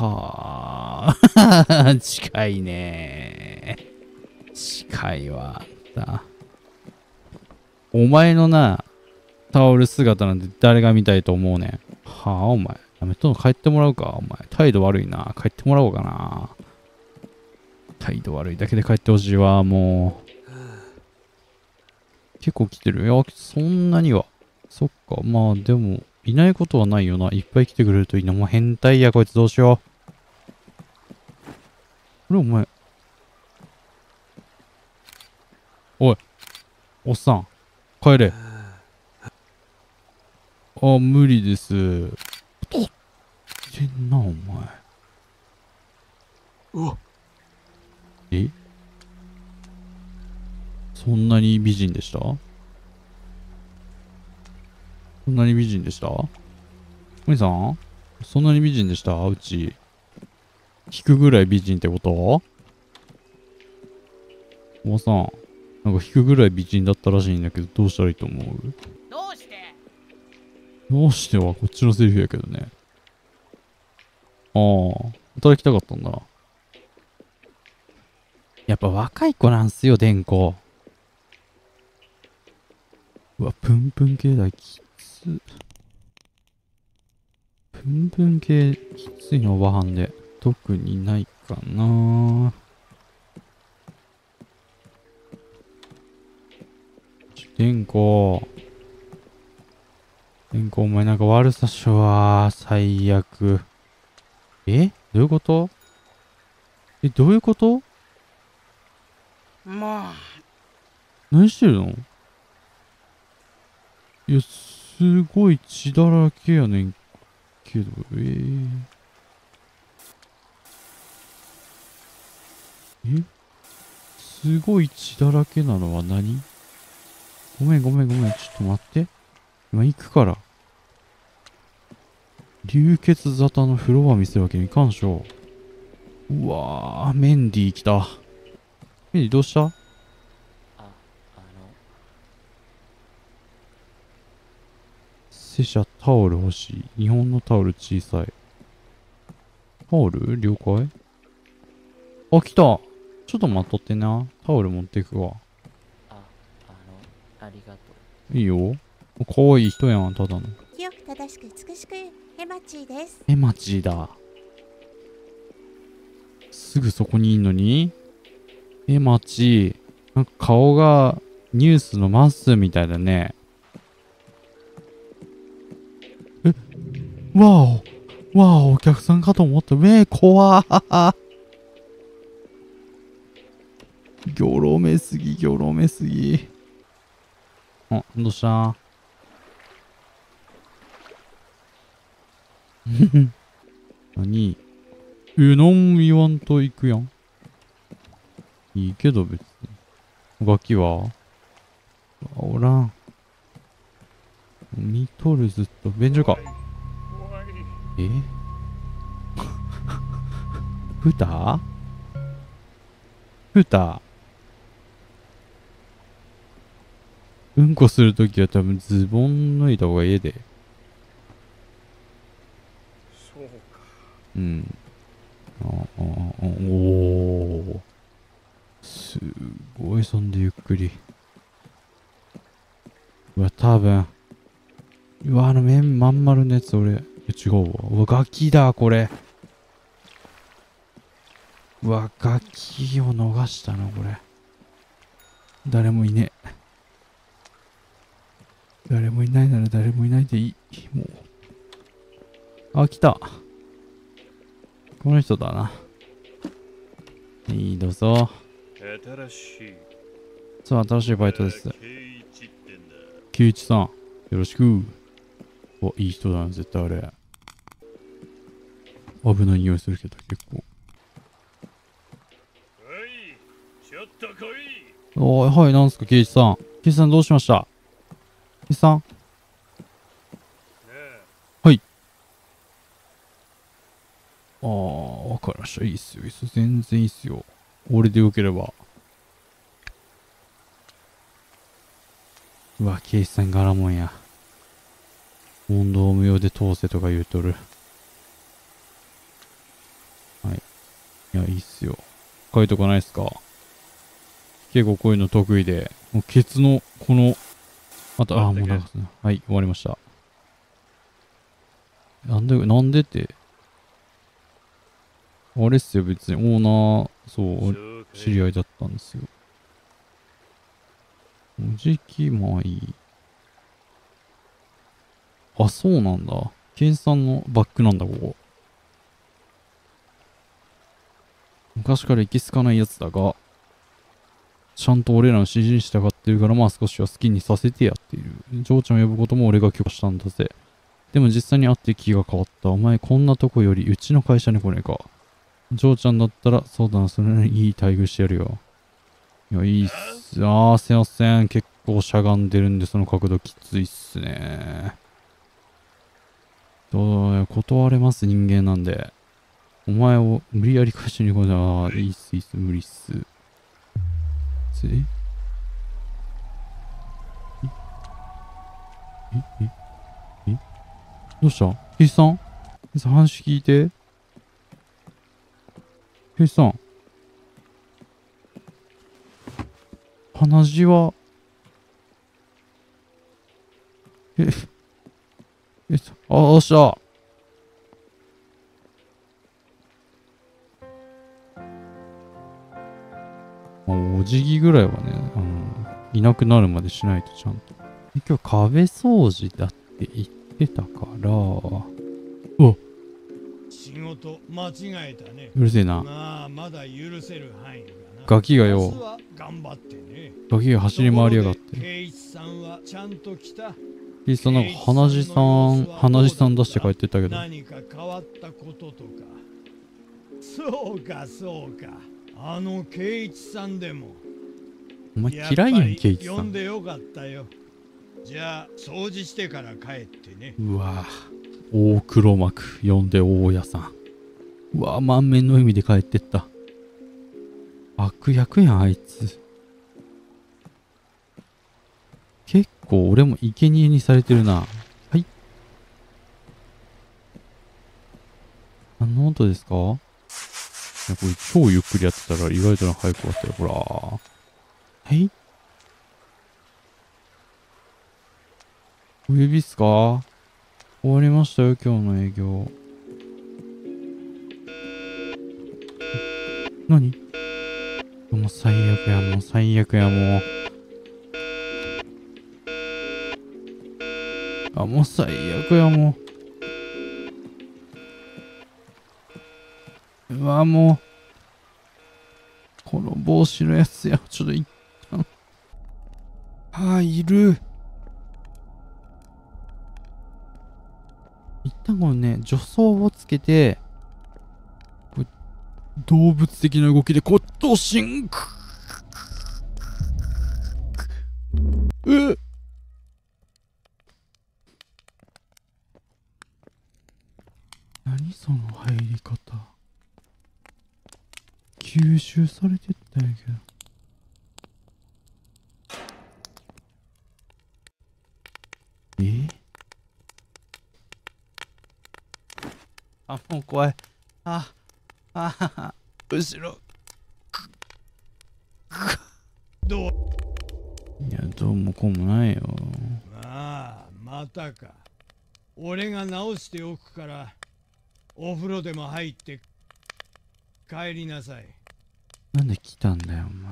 Speaker 1: ー。近いねー。近いわ。だ。お前のな、タオル姿なんて誰が見たいと思うねん。はあ、お前。やめとんの帰ってもらうか。お前。態度悪いな。帰ってもらおうかな。態度悪いだけで帰ってほしいわ。もう。結構来てる。いや、そんなには。そっか。まあ、でも、いないことはないよな。いっぱい来てくれるといいな。もう変態や、こいつどうしよう。これお前。おい。おっさん。帰れ。あ、無理です。とってんな、お前。
Speaker 2: うわ。
Speaker 1: え？そんなに美人でした？そんなに美人でした？お兄さん？そんなに美人でした？うち。引くぐらい美人ってこと？おばさん。なんか引くぐらい美人だったらしいんだけど、どうしたらいいと思う？
Speaker 3: どうして？
Speaker 1: どうしてはこっちのセリフやけどね。ああ、働きたかったんだ。やっぱ若い子なんすよ、デンコ。うわ、プンプン系だ、きつ。プンプン系、きついのおばはんで。特にないかな。デンコ。デンコ、お前なんか悪さっしょわ。最悪。え？どういうこと？え、どういうこと？
Speaker 3: まあ。
Speaker 1: 何してるの？いや、すごい血だらけやねんけど、えー、え？すごい血だらけなのは何？ごめんごめんごめん、ちょっと待って。今行くから。流血沙汰のフロア見せるわけにいかんしょ。うわー、メンディー来た。メンディーどうした？
Speaker 3: あ、あの。
Speaker 1: 拙者タオル欲しい。日本のタオル小さい。タオル了解。あ、来た。ちょっと待っとってな。タオル持っていくわ。
Speaker 3: あ、あの、ありがと
Speaker 1: いいよ。かわいい人やん、ただの。
Speaker 5: 清く正しく美しくヘマチーです。
Speaker 1: え、マジだ。すぐそこにいんのにえ、マチ。なんか顔がニュースのマッスーみたいだね。え、わお。わあ、お客さんかと思った。めえ、怖ー。ギョロめすぎ、ギョロめすぎ。あ、どうした何え、なんも言わんと行くやん。いいけど別に。ガキはおらん。見とるずっと。便所か。えふたふたうんこするときは多分ズボン脱いだ方がええで。
Speaker 6: そうか。
Speaker 1: うん。ああ、ああ、おー。すごい、そんでゆっくり。うわ、多分。うわ、あの面まん丸のやつ俺。違うわ。うわ、ガキだ、これ。うわ、ガキを逃したな、これ。誰もいねえ。誰もいないなら誰もいないでいい。もう。あ、来た。この人だな。いい、どうぞ。
Speaker 6: 新しい。
Speaker 1: そう、新しいバイトです。
Speaker 6: 圭一ってんだ。
Speaker 1: 圭一さん、よろしく。お、いい人だな、絶対あれ。危ない匂いするけど、結構。
Speaker 6: おい、ちょっと来い。
Speaker 1: おー、はい、なんすか、圭一さん。圭一さん、どうしました圭一さん。
Speaker 6: ねえ。
Speaker 1: はい。あー、わかりました。いいっすよ、いいっすよ。全然いいっすよ。俺でよければ。うわ、圭一さん柄もんや。問答無用で通せとか言うとる。はい。いや、いいっすよ。書いとかないっすか？結構こういうの得意で。もうケツの、この、あと、あー、もうなんか、はい、終わりました。なんで、なんでって。あれっすよ、別に。オーナー、そう、知り合いだったんですよ。おじきまい。あ、そうなんだ。ケンさんのバックなんだ、ここ。昔からいけすかないやつだが、ちゃんと俺らの指示に従ってるから、まあ少しは好きにさせてやっている。ジョーちゃんを呼ぶことも俺が許可したんだぜ。でも実際に会って気が変わった。お前こんなとこよりうちの会社に来ねえか。ジョーちゃんだったら、そうだな、それなりにいい待遇してやるよ。いや、いいっす。あー、すいません。結構しゃがんでるんで、その角度きついっすね。どう断れます、人間なんで。お前を無理やり会社に来い。ああ、いいっす、いいっす、無理っす。えええええどうしたケイさんケイさん話聞いて。ケイさん。鼻血は、え、えっと、あ、おっしゃ。お辞儀ぐらいはね、あの、いなくなるまでしないとちゃんと。今日壁掃除だって言ってたから、うわ、
Speaker 2: 仕事間違えたね。
Speaker 1: うるせえな。
Speaker 2: まあまだ許せる範囲だな。
Speaker 1: ガキがよ
Speaker 2: 明日は頑張ってね。
Speaker 1: ガキが走り回りやがって。
Speaker 2: 圭一さんはちゃんと来た。
Speaker 1: ケイさんなんか鼻血さん、鼻血さん出して帰ってったけど。
Speaker 2: 何か変わったこととか。そうかそうか。あの圭一さんでも。
Speaker 1: お前嫌いやん、ケイチさん。
Speaker 2: 呼んでよかったよ。じゃあ掃除してから帰ってね。
Speaker 1: うわぁ。大黒幕、呼んで大家さん。うわぁ、満面の笑みで帰ってった。悪役やん、あいつ。結構俺も生贄にされてるな。はい。 何の音ですか？いや、これ超ゆっくりやってたら意外と早く終わったよ。ほら。はいお呼びっすか？終わりましたよ、今日の営業。何？もう最悪や、もう最悪や、もう。あ、もう最悪や、もう。うわ、もう。この帽子のやつや。ちょっと一旦。ああ、いる。一旦このね、助走をつけて、こう動物的な動きで、こう、突進うっ何その入り方。吸収されてったんやけど。えあ、もう怖い。あ、あはは、後ろ。
Speaker 2: どう？
Speaker 1: いや、どうもこうもないよ。
Speaker 2: ああ、またか。俺が直しておくから、お風呂でも入って帰りなさい。
Speaker 1: なんで来たんだよ、お前。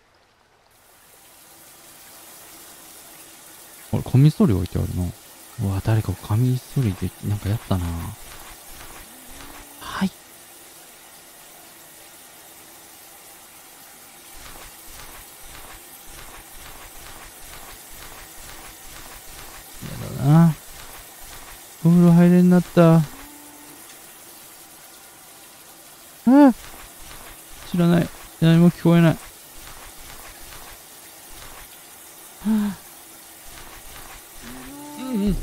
Speaker 1: これ、カミソリ置いてあるな。うわ、誰かカミソリでなんかやったな。はい。やだな。お風呂入れになった。ああ知らない。何も聞こえない。はあうんうん。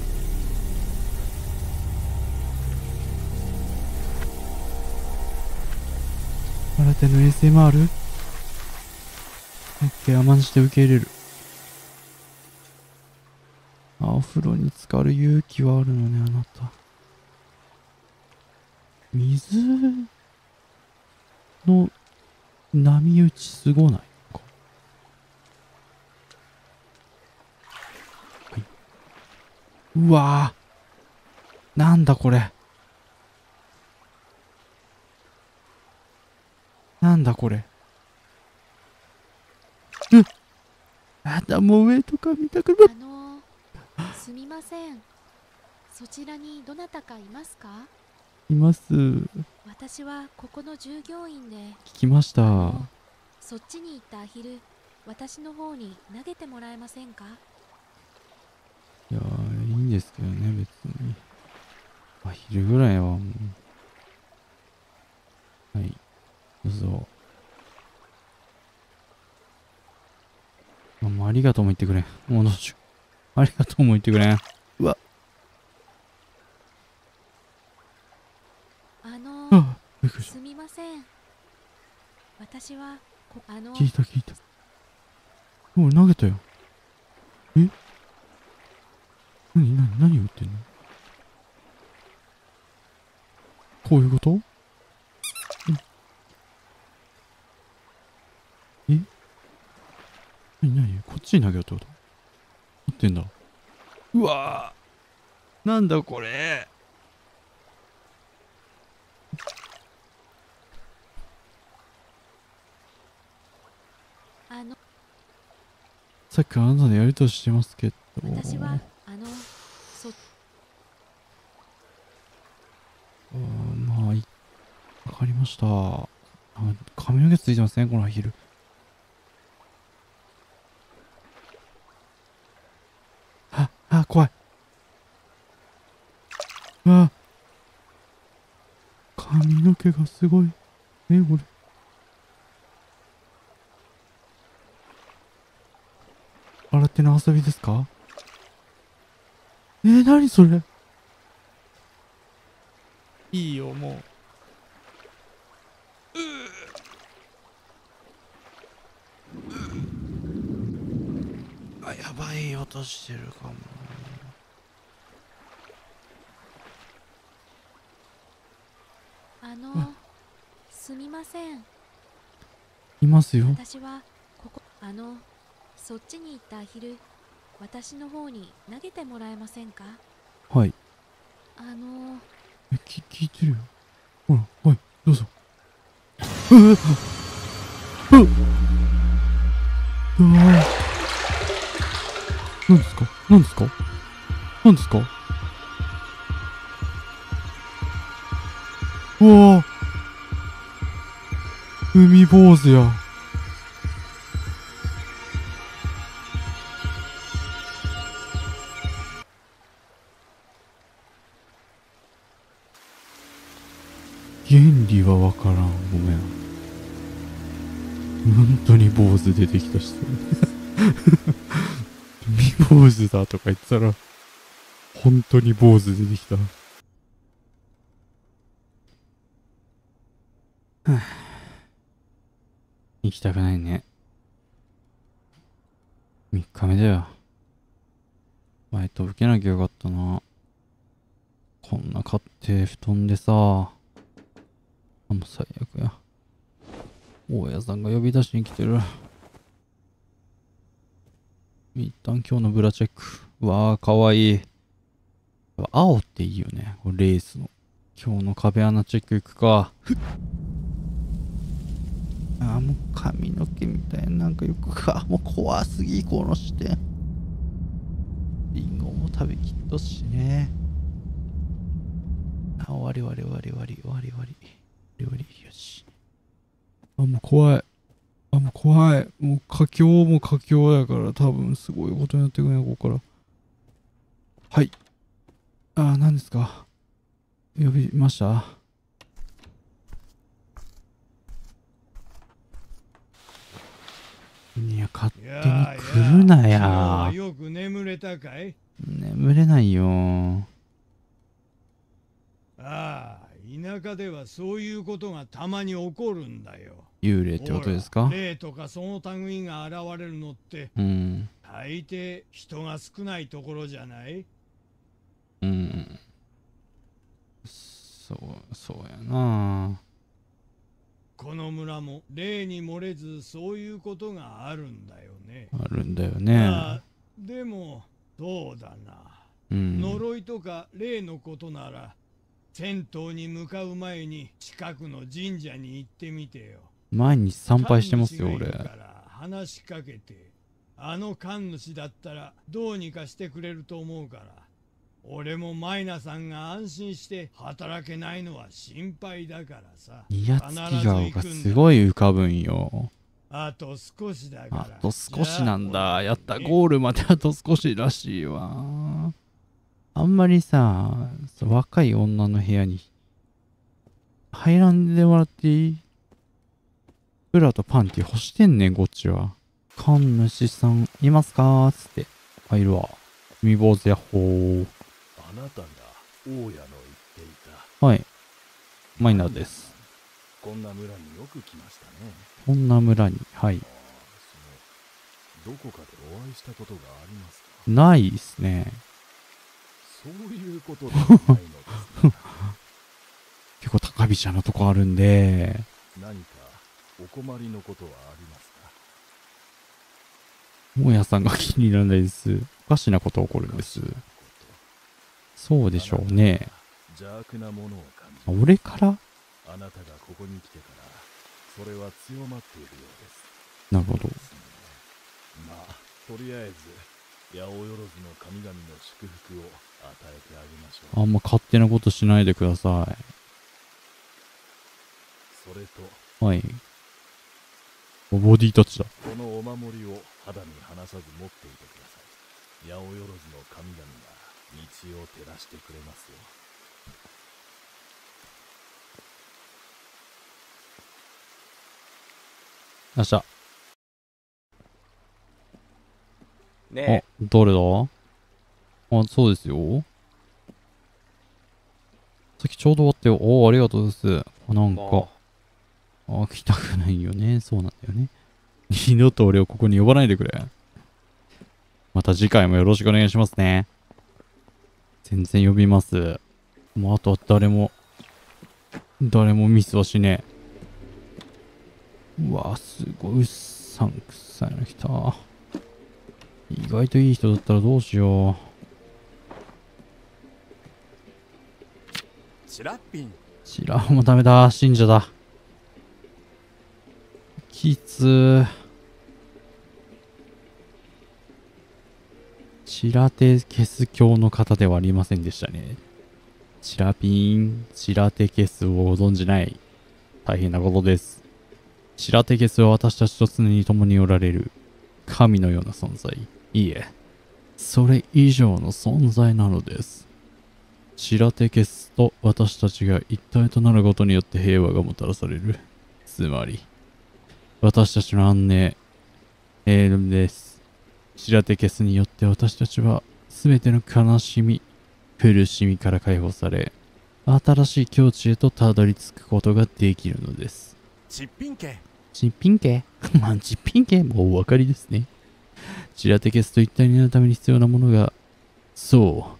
Speaker 1: 新手の衛星もある？オッケー、甘んじて受け入れる。あ、お風呂に浸かる勇気はあるのね、あなた。水の波打ちすごないか。はい。うわぁ。なんだこれ。なんだこれ。うっ頭上とか見たくなっ
Speaker 4: あのー、すみません。そちらにどなたかいますか？
Speaker 1: います。聞
Speaker 4: 私はここの従業員で、
Speaker 1: きました。
Speaker 4: そっちに行ったアヒル、私の方に投げてもらえませんか？
Speaker 1: いやー、いいんですけどね、別に。あ、昼ぐらいはもう。はい。どうぞ。あ、もうありがとうも言ってくれん。もうどうしよう。ありがとうも言ってくれん。うわ。
Speaker 4: あの
Speaker 1: あ
Speaker 4: ー、
Speaker 1: びっくりした。
Speaker 4: すみません。私はこあの
Speaker 1: 聞いた聞いた。おい、投げたよ。え何何何を言ってんの？こういうこと？え何何こっちに投げようってこと？持ってんだ。うわーなんだこれ。
Speaker 4: あの
Speaker 1: さっきあなたでやりとりしてますけど。
Speaker 4: 私はあのそ
Speaker 1: うーんまあいわかりました。あ、髪の毛ついてますね、このアヒル。あ、あ、怖い。あ、髪の毛がすごい。え、これ。洗っての遊びですか？えー、何それ？いいよ、もう。あ、やばい音してるかも。
Speaker 4: すみません。
Speaker 1: いますよ。
Speaker 4: 私はここ、あのそっちに行ったアヒル、私の方に投げてもらえませんか？
Speaker 1: はい。
Speaker 4: あの
Speaker 1: え、き、聞いてるよ。ほら、はい、どうぞ。うわうわうわ何ですか何ですか何ですかうわ海坊主や。原理はわからん。ごめん。本当に坊主出てきたし、海坊主だとか言ってたら、本当に坊主出てきた。はぁ行きたくないね。みっかめだよ。バイト受けなきゃよかったな。こんな買って布団でさ。あ、もう最悪や。大家さんが呼び出しに来てる。一旦今日のブラチェック。うわー、かわいい。青っていいよね。これレースの。今日の壁穴チェックいくか。あー、もう髪の毛みたいな、なんかよくか。もう怖すぎ、この視点。リンゴも食べきっとしね。あ、終わり終わり終わり終わり終わり終わり。終わりよし。あ、もう怖い。あ、もう怖い。もう佳境も佳境やから多分すごいことになってくね、ここから。はい。あ、何ですか？呼びました？いや、勝手に来るなや。
Speaker 2: よく眠れたかい？
Speaker 1: 眠れないよ。
Speaker 2: ああ、田舎ではそういうことがたまに起こるんだよ。
Speaker 1: 幽霊ってことですか？
Speaker 2: 霊とかその類が現れるのって、
Speaker 1: うん。
Speaker 2: 大抵人が少ないところじゃない？
Speaker 1: うん。そう、そうやな。
Speaker 2: この村も例に漏れずそういうことがあるんだよね。
Speaker 1: あるんだよね。
Speaker 2: まあ、でもそうだな、
Speaker 1: うん、
Speaker 2: 呪いとか霊のことなら銭湯に向かう前に近くの神社に行ってみてよ。
Speaker 1: 毎日参拝してますよ俺。
Speaker 2: から話しかけて、あの神主だったらどうにかしてくれると思うから。俺もマイナさんが安心して働けないのは心配だからさ。
Speaker 1: ニヤつき顔がすごい浮かぶんよ。
Speaker 2: あと少しだから。
Speaker 1: あと少しなんだ。やった、ゴールまであと少しらしいわ。あんまりさ、若い女の部屋に入らんでもらっていい？ブラとパンティ干してんねんこっちは。神主さんいますかーつって。入るわ。海坊主やっほー。
Speaker 6: あなたが大家の言っていた。
Speaker 1: はい。マイナーです。
Speaker 6: こんな村によく来ましたね。
Speaker 1: こんな村に、はい。
Speaker 6: ああ、その、どこかでお会いしたことがありますか？
Speaker 1: ないですね。
Speaker 6: そういうことではないのですか？
Speaker 1: 結構高飛車なとこあるんで。
Speaker 6: 何かお困りのことはありますか？
Speaker 1: 大家さんが気に入らないです。おかしなこと起こるんです。そうでしょうね。
Speaker 6: 邪悪なものを感じ、
Speaker 1: 俺から？
Speaker 6: あなたがここに来てからそれは強まっているようです。
Speaker 1: なるほど。
Speaker 6: まあとりあえず八百万の神々の祝福を与えてあげましょう。
Speaker 1: あんま勝手なことしないでください。
Speaker 6: それと、
Speaker 1: はい。ボディタッチだ。
Speaker 6: このお守りを肌に離さず持っていてください。八百万の神々が道を照らしてくれますよ。
Speaker 1: よっしゃ。
Speaker 3: ね
Speaker 1: あ、誰だ？あ、そうですよ。さっきちょうど終わったよ。おー、ありがとうです。あ、なんか。あ、来たくないよね。そうなんだよね。二度と俺をここに呼ばないでくれ。また次回もよろしくお願いしますね。全然呼びます。もうあとは誰も、誰もミスはしねえ。 うわ、すごい、うっさんくさいの来た。意外といい人だったらどうしよう。
Speaker 3: チラッピン。
Speaker 1: チラもダメだ。信者だ。きつー。チラテケス教の方ではありませんでしたね。チラピーン、チラテケスをご存じない。大変なことです。チラテケスは私たちと常に共におられる神のような存在。いいえ、それ以上の存在なのです。チラテケスと私たちが一体となることによって平和がもたらされる。つまり、私たちの安寧、平穏です。チラテケスによって私たちは全ての悲しみ、苦しみから解放され、新しい境地へとたどり着くことができるのです。
Speaker 3: チッピン家。
Speaker 1: チッピン家まあ、チッピン家もうお分かりですね。チラテケスと一体になるために必要なものが、そう、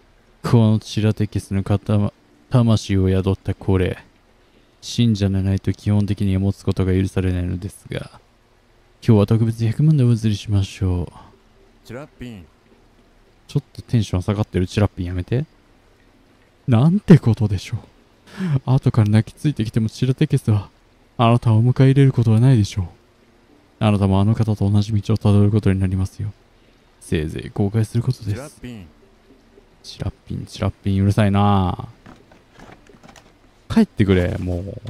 Speaker 1: このチラテケスの方魂を宿ったこれ。信者でないと基本的には持つことが許されないのですが、今日は特別ひゃくまんでお譲りしましょう。
Speaker 3: チラッピン。
Speaker 1: ちょっとテンション下がってるチラッピンやめて。なんてことでしょう。後から泣きついてきてもチラテケスは、あなたを迎え入れることはないでしょう。あなたもあの方と同じ道をたどることになりますよ。せいぜい後悔することで
Speaker 3: チラッ
Speaker 1: す。
Speaker 3: ピン。
Speaker 1: チラッピン、チラッピンうるさいなぁ。帰ってくれ、もう。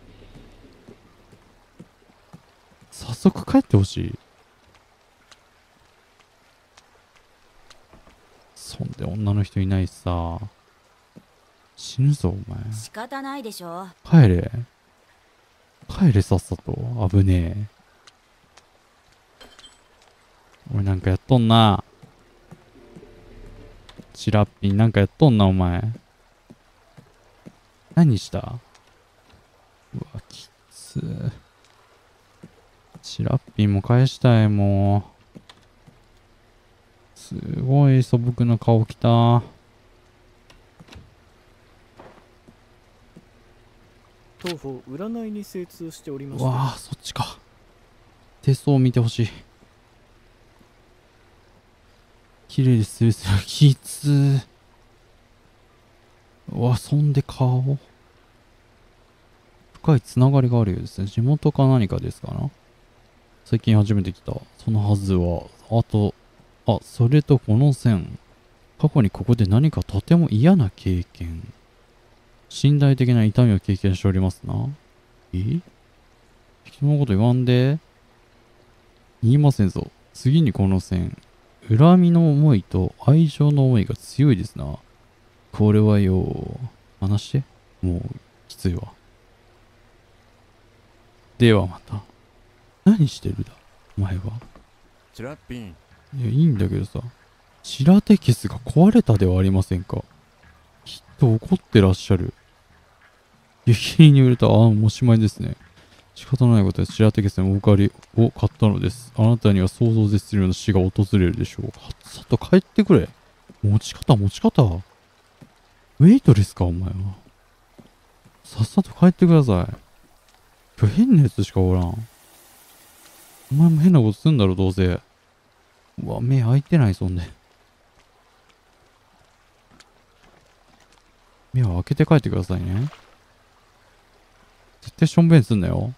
Speaker 1: 早速帰ってほしい。そんで女の人いないしさ。死ぬぞ、お前。
Speaker 7: 仕方ないでしょ。
Speaker 1: 帰れ。帰れ、さっさと。危ねえ。俺なんかやっとんな。チラッピンなんかやっとんな、お前。何した？うわ、きつー。チラッピンも返したい、もう。すごい素朴な顔きた。
Speaker 8: 当方占いに精通しておりま
Speaker 1: う
Speaker 8: して。
Speaker 1: わあ、そっちか。手相を見てほしい。綺麗でするする。きつー。うわ、そんで顔。深いつながりがあるようですね。地元か何かですかな。最近初めて来た。そのはずは。あと、あ、それとこの線。過去にここで何かとても嫌な経験。身体的な痛みを経験しておりますな。え？人のこと言わんで。言いませんぞ。次にこの線。恨みの思いと愛情の思いが強いですな。これはよ、話して。もう、きついわ。ではまた。何してるだ、お前は。
Speaker 3: チラッピン。
Speaker 1: いや、いいんだけどさ。チラテケスが壊れたではありませんか。きっと怒ってらっしゃる。激励によると、ああ、もうおしまいですね。仕方ないことでチラテケスのおかわりを買ったのです。あなたには想像を絶するような死が訪れるでしょう。はっさと帰ってくれ。持ち方、持ち方。ウェイトレスか、お前は。さっさと帰ってください。今日変なやつしかおらん。お前も変なことすんだろ、どうせ。うわ、目開いてない、そんで。目を開けて帰ってくださいね。絶対しょんべんすんなよ。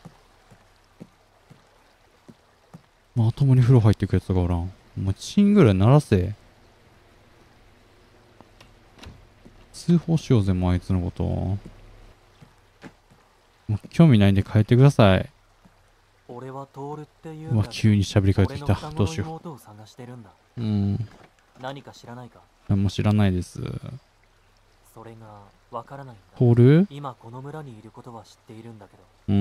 Speaker 1: まともに風呂入ってくやつがおらん。お前、チンぐらい鳴らせ。通報しようぜ、もうあいつのこと。もう興味ないんで帰ってください。
Speaker 9: 俺はトールっていう
Speaker 1: うわ、急に喋りかけてきた。どうしよ
Speaker 9: う。探してるんだ。
Speaker 1: う。うん。
Speaker 9: 何か知らないか。
Speaker 1: 何も知らないです。
Speaker 9: それがわからないんだ。
Speaker 1: トール？
Speaker 9: 今この村にいることは知っているんだけど。
Speaker 1: うん。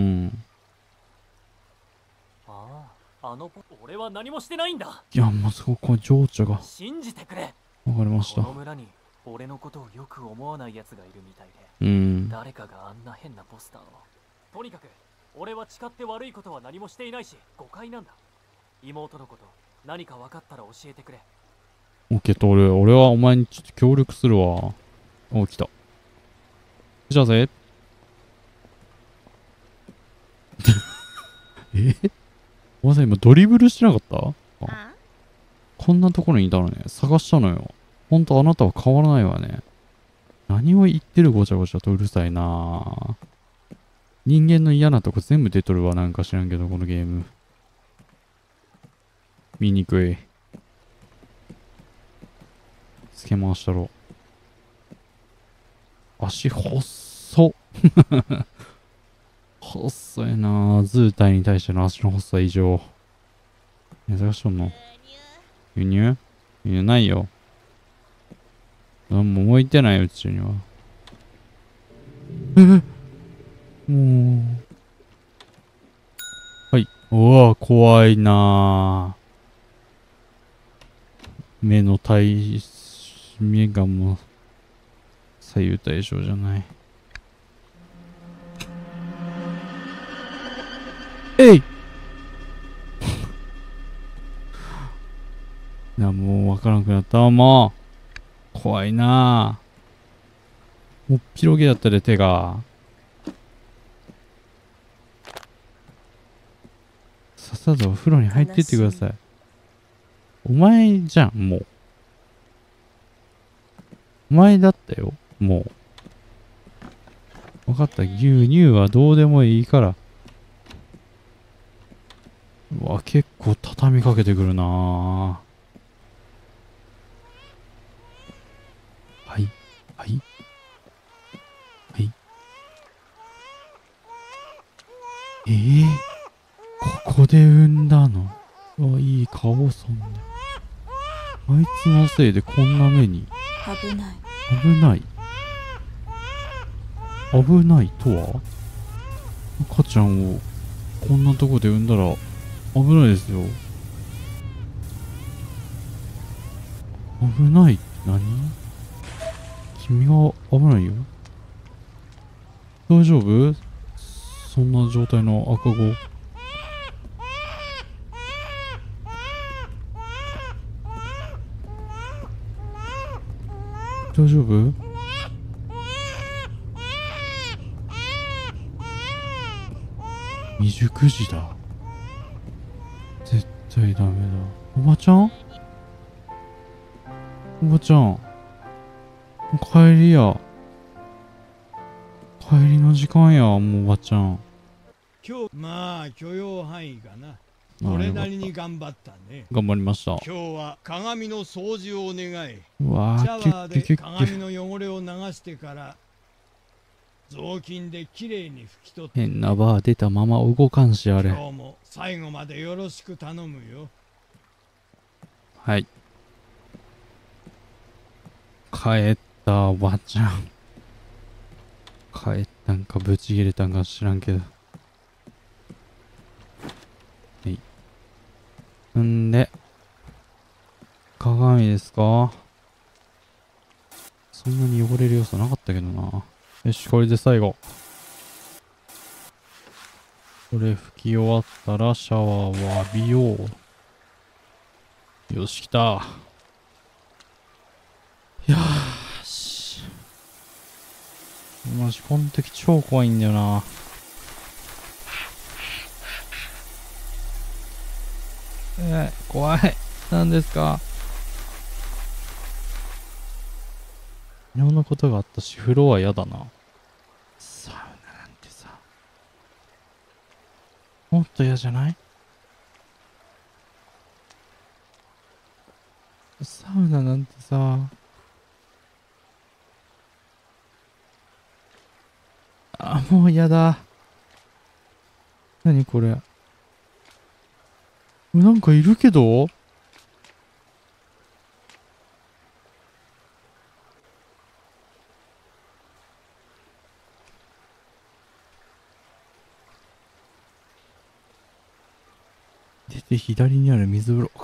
Speaker 9: ああ、あのポ俺は何もしてないんだ。
Speaker 1: いや、もうそこ、こう情緒が。
Speaker 9: 信じてくれ。
Speaker 1: わかりました。
Speaker 9: この村に俺のことをよく思わない奴がいるみたい
Speaker 1: う
Speaker 9: で。
Speaker 1: ん。
Speaker 9: 誰かがあんな変なポスターを。とにかく俺は誓って悪いことは何もしていないし誤解なんだ。妹のこと何か分かったら教えてくれ。
Speaker 1: オッケー、トール。俺はお前にちょっと協力するわ。お、来た。じゃあぜ。 えお前さん今ドリブルしてなかった？
Speaker 5: あ
Speaker 1: こんなところにいたのね。探したのよ。ほんとあなたは変わらないわね。何を言ってるごちゃごちゃとうるさいなぁ。人間の嫌なとこ全部出とるわ。なんか知らんけど、このゲーム。見にくい。つけ回したろ。足細っ。細いなぁ。図体に対しての足の細さ異常。ね、探しとんの？輸入？輸入ないよ。何も置いてない、うちには。えもう。はい。うわ怖いなぁ。目の対、目がもう、左右対称じゃない。えいな、もうわからなくなった。もう怖いなぁ。もう広げだったで手が。さっさとお風呂に入ってってください。お前じゃん、もう。お前だったよ、もう。わかった、牛乳はどうでもいいから。うわ、結構畳みかけてくるなぁ。はい、はい、はい。えー、ここで産んだの？うわ、いい顔そんな。あいつのせいでこんな目に。
Speaker 5: 危ない。
Speaker 1: 危ない。危ないとは？赤ちゃんをこんなとこで産んだら危ないですよ。危ないって何？君が危ないよ。大丈夫？そんな状態の赤子。大丈夫？未熟児だ。絶対ダメだ。おばちゃん？おばちゃん。帰りや。帰りの時間や、もうおばちゃん。
Speaker 2: 今日、まあ許容範囲かな。それなりに頑張ったね。
Speaker 1: 頑張りました。
Speaker 2: 今日は鏡の掃除を願い、
Speaker 1: うわ
Speaker 2: シャ
Speaker 1: ぁ、
Speaker 2: ワーで
Speaker 1: キュッキュッキュッキュ
Speaker 2: 鏡の汚れを流してから雑巾できれいに拭き取って
Speaker 1: 変なバー出たまま動かんし、あれ。
Speaker 2: 今日も最後までよろしく頼むよ。
Speaker 1: はい。帰ったおばちゃん。帰ったんかブチ切れたんか知らんけど。はい。んで、鏡ですか？そんなに汚れる要素なかったけどな。よし、これで最後。これ拭き終わったらシャワーを浴びよう。よし、来た。よーし。マジ、この時超怖いんだよな。えー、怖い。何ですか？いろんなことがあったし、風呂は嫌だな。サウナなんてさ。もっと嫌じゃない？サウナなんてさ。あ、もう嫌だ。何これ。なんかいるけど？出て左にある水風呂。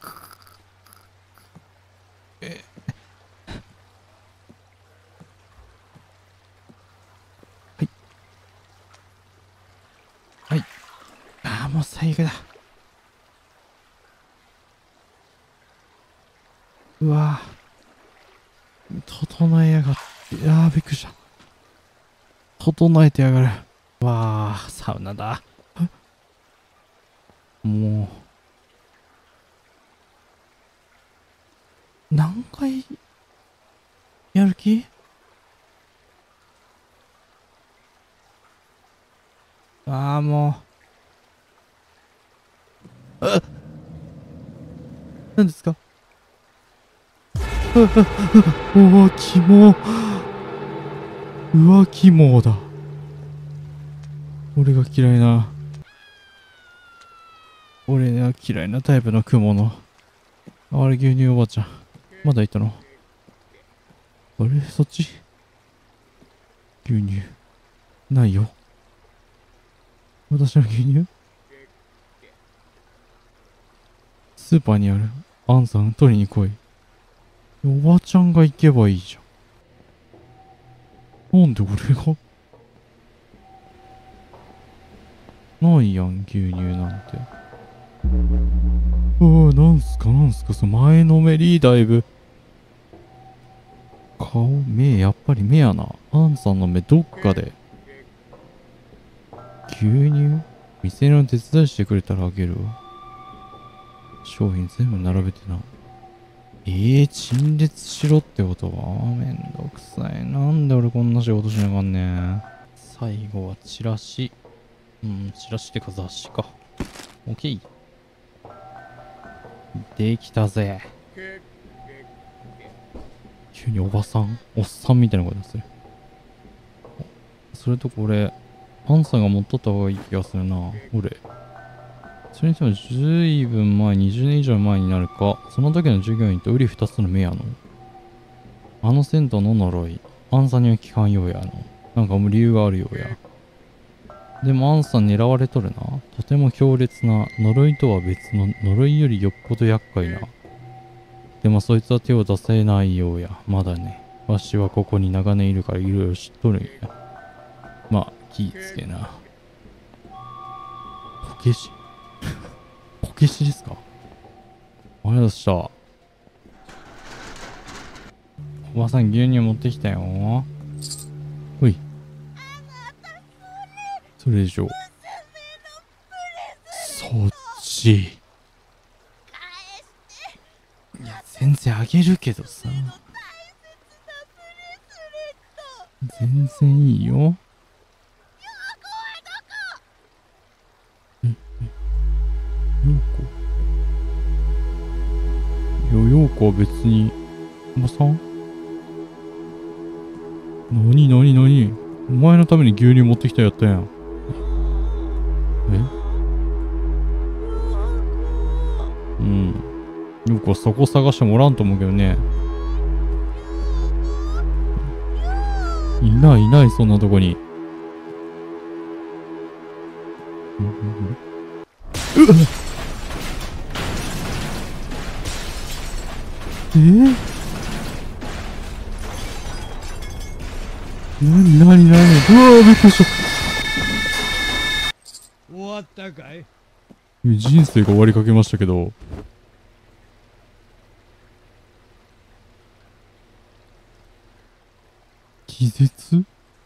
Speaker 1: えはい。はい。ああ、もう最悪だ。うわぁ。整えやがって。いやー、びっくりした。整えてやがる。うわぁ、サウナだ。 もう何回やる気？ああ、もう。あっ、何ですか？浮気も浮気もだ。俺が嫌いな俺が嫌いなタイプの雲のあれ、牛乳おばちゃんまだいたの？あれ、そっち牛乳ないよ。私の牛乳スーパーにある。アンさん取りに来い。おばちゃんが行けばいいじゃん。なんで俺がないやん、牛乳なんて。うわ、なんすかなんすか、その前のめりだいぶ。顔、目、やっぱり目やな。アンさんの目どっかで。牛乳店の手伝いしてくれたらあげるわ。商品全部並べてな。えー、陳列しろってことはめんどくさい。なんで俺こんな仕事しなあかんねん。最後はチラシ。うん、チラシってか雑誌か。オッケー。できたぜ。急におばさんおっさんみたいな声出する。それとこれ、アンさんが持っとった方がいい気がするな。俺。それにしてもずいぶん前、にじゅうねん以上前になるか。その時の従業員と瓜二つの目やの。あの銭湯の呪い。アンさんには効かんようやの。なんかもう理由があるようや。でもアンさん狙われとるな。とても強烈な呪いとは別の呪いよりよっぽど厄介な。でもそいつは手を出せないようや。まだね。わしはここに長年いるからいろいろ知っとるんや。まあ、気ぃつけな。こけしこけしですか？ありがとうございました。おばさん牛乳持ってきたよ。ほい。それでしょう。そっち。いや、全然あげるけどさ。全然いいよ。うんうん。ようこ。よ、ようこは別に、おばさん？なになになに？お前のために牛乳持ってきたやったやん。え？うん。よくそこ探してもらんと思うけどね。いないいない、そんなとこに。うんうんうん。うっ！えー？なになになに？うわー、びっくりした。
Speaker 2: 終わったかい？
Speaker 1: 人生が終わりかけましたけど。気絶？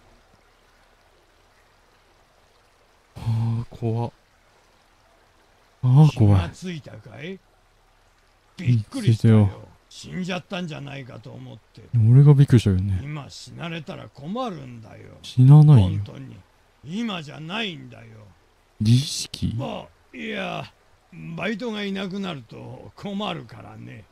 Speaker 1: ああ、怖っ。ああ、怖い。
Speaker 2: 気がついたかい？びっくりしたよ。死んじゃったんじゃないかと思って。
Speaker 1: 俺がびっくりしたよね。
Speaker 2: 今死なれたら困るんだよ。
Speaker 1: 死なないよ。
Speaker 2: 本当に。今じゃないんだよ。
Speaker 1: 儀式？
Speaker 2: あ、いや、バイトがいなくなると困るからね。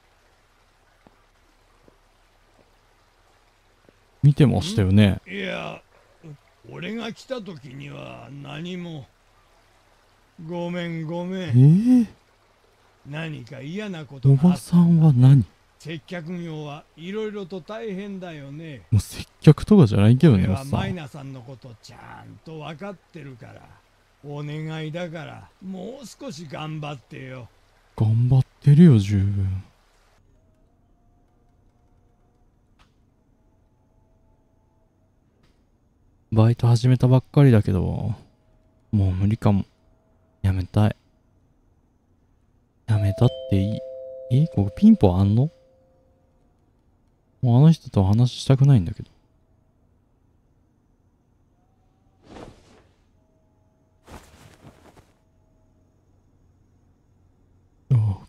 Speaker 1: 見てましたよね。
Speaker 2: いや、俺が来た時には何も。ごめんごめん。
Speaker 1: えー、
Speaker 2: 何か嫌なことがあった。
Speaker 1: おばさんは何？
Speaker 2: 接客業はいろいろと大変だよね。
Speaker 1: もう接客とかじゃないけどね、おっさん。
Speaker 2: 俺はマイナさんのことちゃんと分かってるから。お願いだからもう少し頑張ってよ。
Speaker 1: 頑張ってるよ、十分。バイト始めたばっかりだけど、もう無理かも。やめたい。やめたっていい。え、ここピンポンあんの？もうあの人と話したくないんだけど。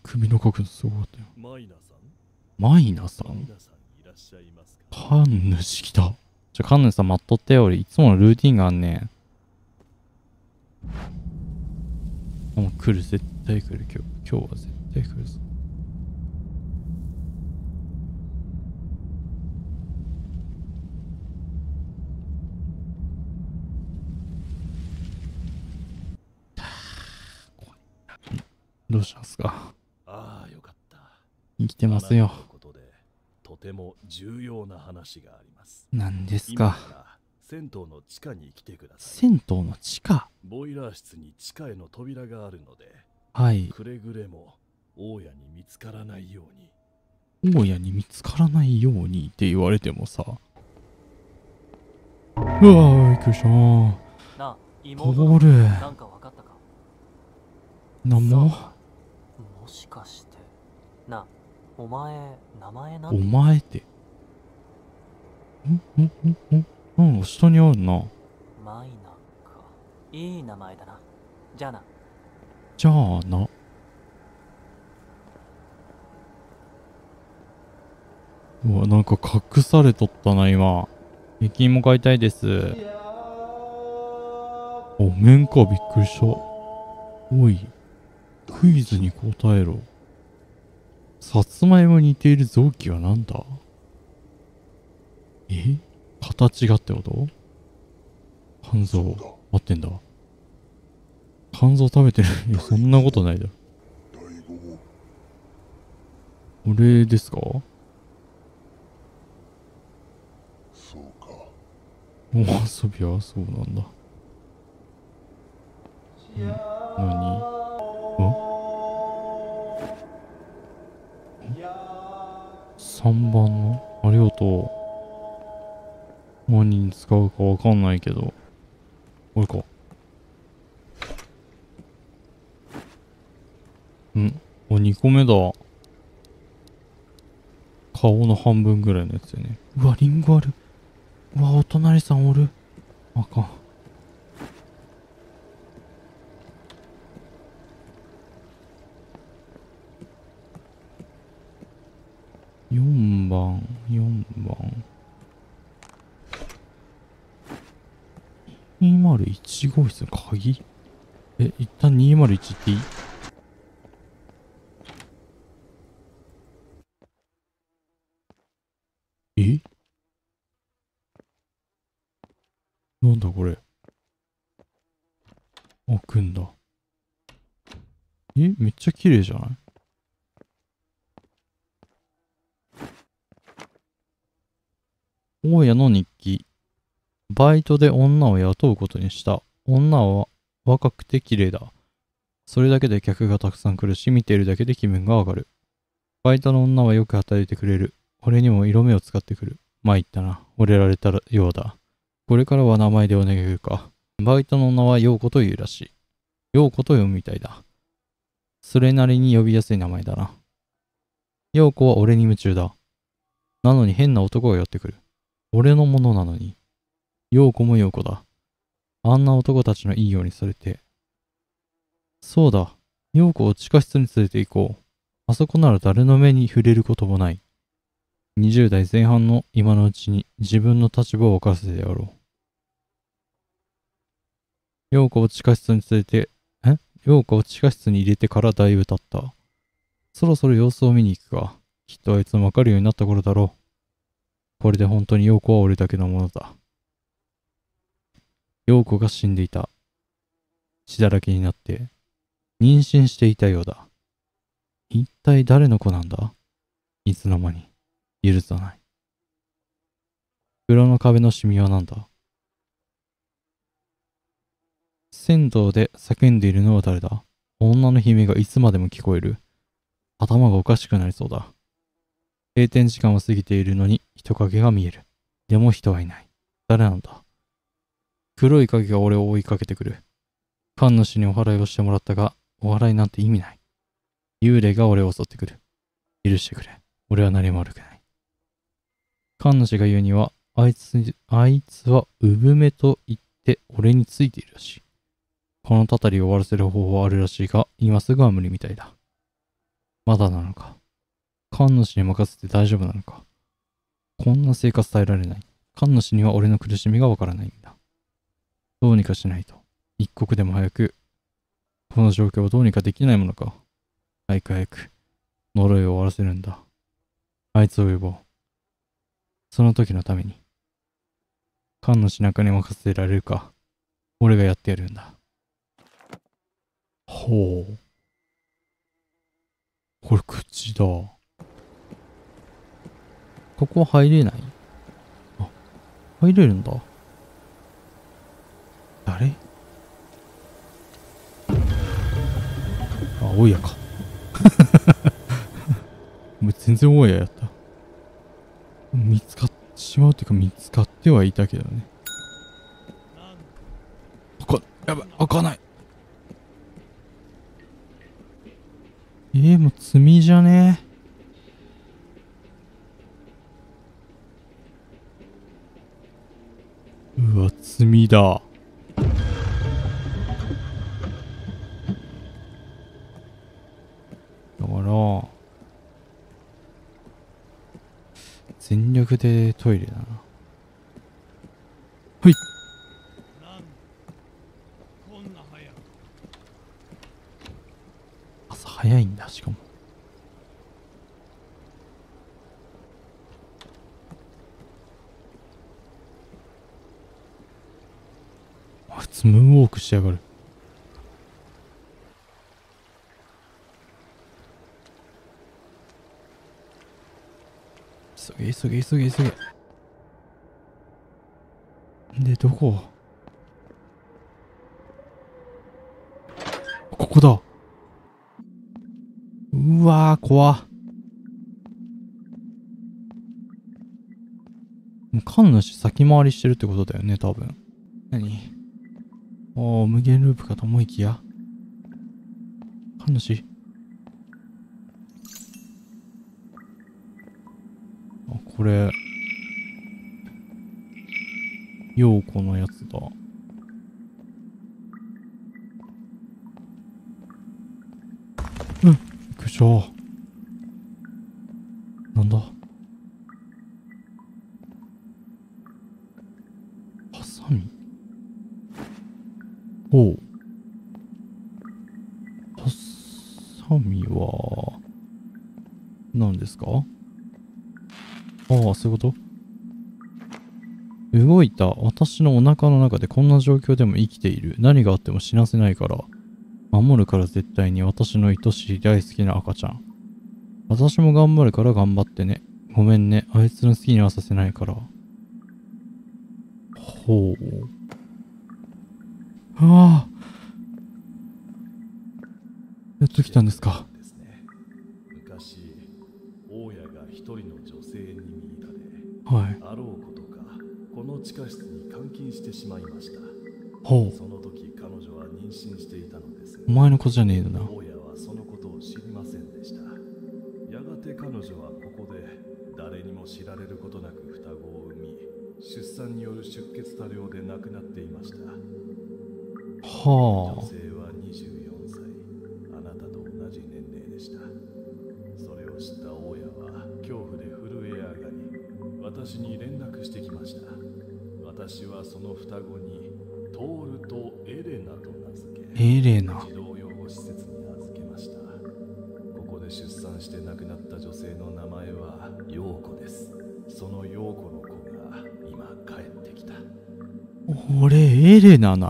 Speaker 1: 首の角度すごかったよ。
Speaker 6: マイナさん
Speaker 1: マイナさん
Speaker 6: マイナさんいらっしゃいますか？
Speaker 1: 神主来た。じゃ、神主さん待っとってよ。俺いつものルーティンがあんねん。もう来る、絶対来る。今日、今日は絶対来るぞ。どうしたんすか？
Speaker 6: ああ、よかった。
Speaker 1: 生きてますよ。
Speaker 6: あなたのことでとても重要な話があります。
Speaker 1: 何です
Speaker 6: 今
Speaker 1: か？
Speaker 6: から銭湯の地下に来てください。
Speaker 1: 銭湯の地下？
Speaker 6: ボイラー室に地下への扉があるので、
Speaker 1: はい。
Speaker 6: くれぐれも大家に見つからないように。
Speaker 1: 大家に見つからないようにって言われてもさ。うわー、びっくりしたー。
Speaker 9: なあ、
Speaker 1: 通
Speaker 9: 妹の
Speaker 1: る。
Speaker 9: なんかわかったか？
Speaker 1: なんも。
Speaker 9: もしかして。なあ、お前、名前な
Speaker 1: お
Speaker 9: んて？
Speaker 1: 前って。んんんんなんか下にあるな。
Speaker 9: マイナか。いい名前だな。じゃあな。
Speaker 1: じゃあな。うわ、なんか隠されとったな、今。駅員も買いたいです。お面か、びっくりした。おい、クイズに答えろ。さつまいもに似ている臓器は何だ？え？形がってこと？肝臓。合ってんだ。肝臓食べてる。いや、そんなことないだろ。俺ですか？お遊びはそうなんだ。ん？何？さんばんの？ありがとう。何に使うかわかんないけど。これか。ん？あ、にこめだ。顔の半分ぐらいのやつよね。うわ、リンゴある。うわ、お隣さんおる。あかん。よんばん、よんばん。にまるいち号室の鍵？え、一旦にまるいちっていい？え？なんだこれ。開くんだ。え、めっちゃ綺麗じゃない？大家の日記。バイトで女を雇うことにした。女は若くて綺麗だ。それだけで客がたくさん来るし、見ているだけで気分が上がる。バイトの女はよく働いてくれる。俺にも色目を使ってくる。まあ言ったな。惚れられたようだ。これからは名前でお願いか。バイトの女は陽子というらしい。陽子と読むみたいだ。それなりに呼びやすい名前だな。陽子は俺に夢中だ。なのに変な男が寄ってくる。俺のものなのに。陽子も陽子だ。あんな男たちのいいようにされて。そうだ。陽子を地下室に連れて行こう。あそこなら誰の目に触れることもない。にじゅう代前半の今のうちに自分の立場を分からせてやろう。陽子を地下室に連れて、え陽子を地下室に入れてからだいぶ経った。そろそろ様子を見に行くか。きっとあいつも分かるようになった頃だろう。これで本当に陽子は俺だけのものだ。陽子が死んでいた。血だらけになって、妊娠していたようだ。一体誰の子なんだ？いつの間に。許さない。風呂の壁のシミは何だ？銭湯で叫んでいるのは誰だ？女の悲鳴がいつまでも聞こえる。頭がおかしくなりそうだ。閉店時間は過ぎているのに人影が見える。でも人はいない。誰なんだ？黒い影が俺を追いかけてくる。神主にお祓いをしてもらったが、お祓いなんて意味ない。幽霊が俺を襲ってくる。許してくれ。俺は何も悪くない。神主が言うには、あいつ、あいつは産めと言って俺についているらしい。このたたりを終わらせる方法はあるらしいが、今すぐは無理みたいだ。 まだなのか。神主に任せて大丈夫なのか。こんな生活耐えられない。神主には俺の苦しみがわからないんだ。どうにかしないと。一刻でも早く、この状況をどうにかできないものか。早く早く、呪いを終わらせるんだ。あいつを呼ぼう。その時のために。神主なんかに任せられるか。俺がやってやるんだ。ほう。これ口だ。ここは入れない？あ、入れるんだ。誰？あ、大家か。もう全然大家やった。見つかってしまうっていうか、見つかってはいたけどね。開か、やばい、開かない。えー、もう罪じゃねえ。うわ、罪だ。だから全力でトイレだな。はい。朝早いんだ。しかも普通ムーンウォークしやがる。急げ急げ急げ急げ。で、どこ？ここだ。うわー、怖っ。神主先回りしてるってことだよね、多分。何？おー、無限ループかと思いきや。神主？あ、これ陽子のやつだ。うん、びっくりした。なんだ？ハサミ？おう。ハサミは何ですか？ああ、そういうこと？動いた。私のお腹の中でこんな状況でも生きている。何があっても死なせないから。守るから絶対に。私の愛しい大好きな赤ちゃん。私も頑張るから頑張ってね。ごめんね。あいつの好きにはさせないから。ほう。ああ。やっと来たんですか。
Speaker 6: ですね。昔、大家が一人の女性に見入られ、
Speaker 1: はい。
Speaker 6: あろうことか、この地下室に監禁してしまいました。
Speaker 1: ほう。
Speaker 6: その時彼女は妊娠していたのですが、
Speaker 1: お前の子じゃねえのな。
Speaker 6: 大家はそのことを知りませんでした。やがて彼女はここで誰にも知られることなく双子を産み、出産による出血多量で亡くなっていました。
Speaker 1: はあ。
Speaker 6: 女性はにじゅうよんさい、あなたと同じ年齢でした。それを知った大家は恐怖で震え上がり、私に連絡してきました。私はその双子にトールとエレナと名付け、
Speaker 1: エレナ。
Speaker 6: 児童養護施設に預けました。ここで出産して亡くなった女性の名前は陽子です。その陽子の子が今帰ってきた。
Speaker 1: 俺エレナなん？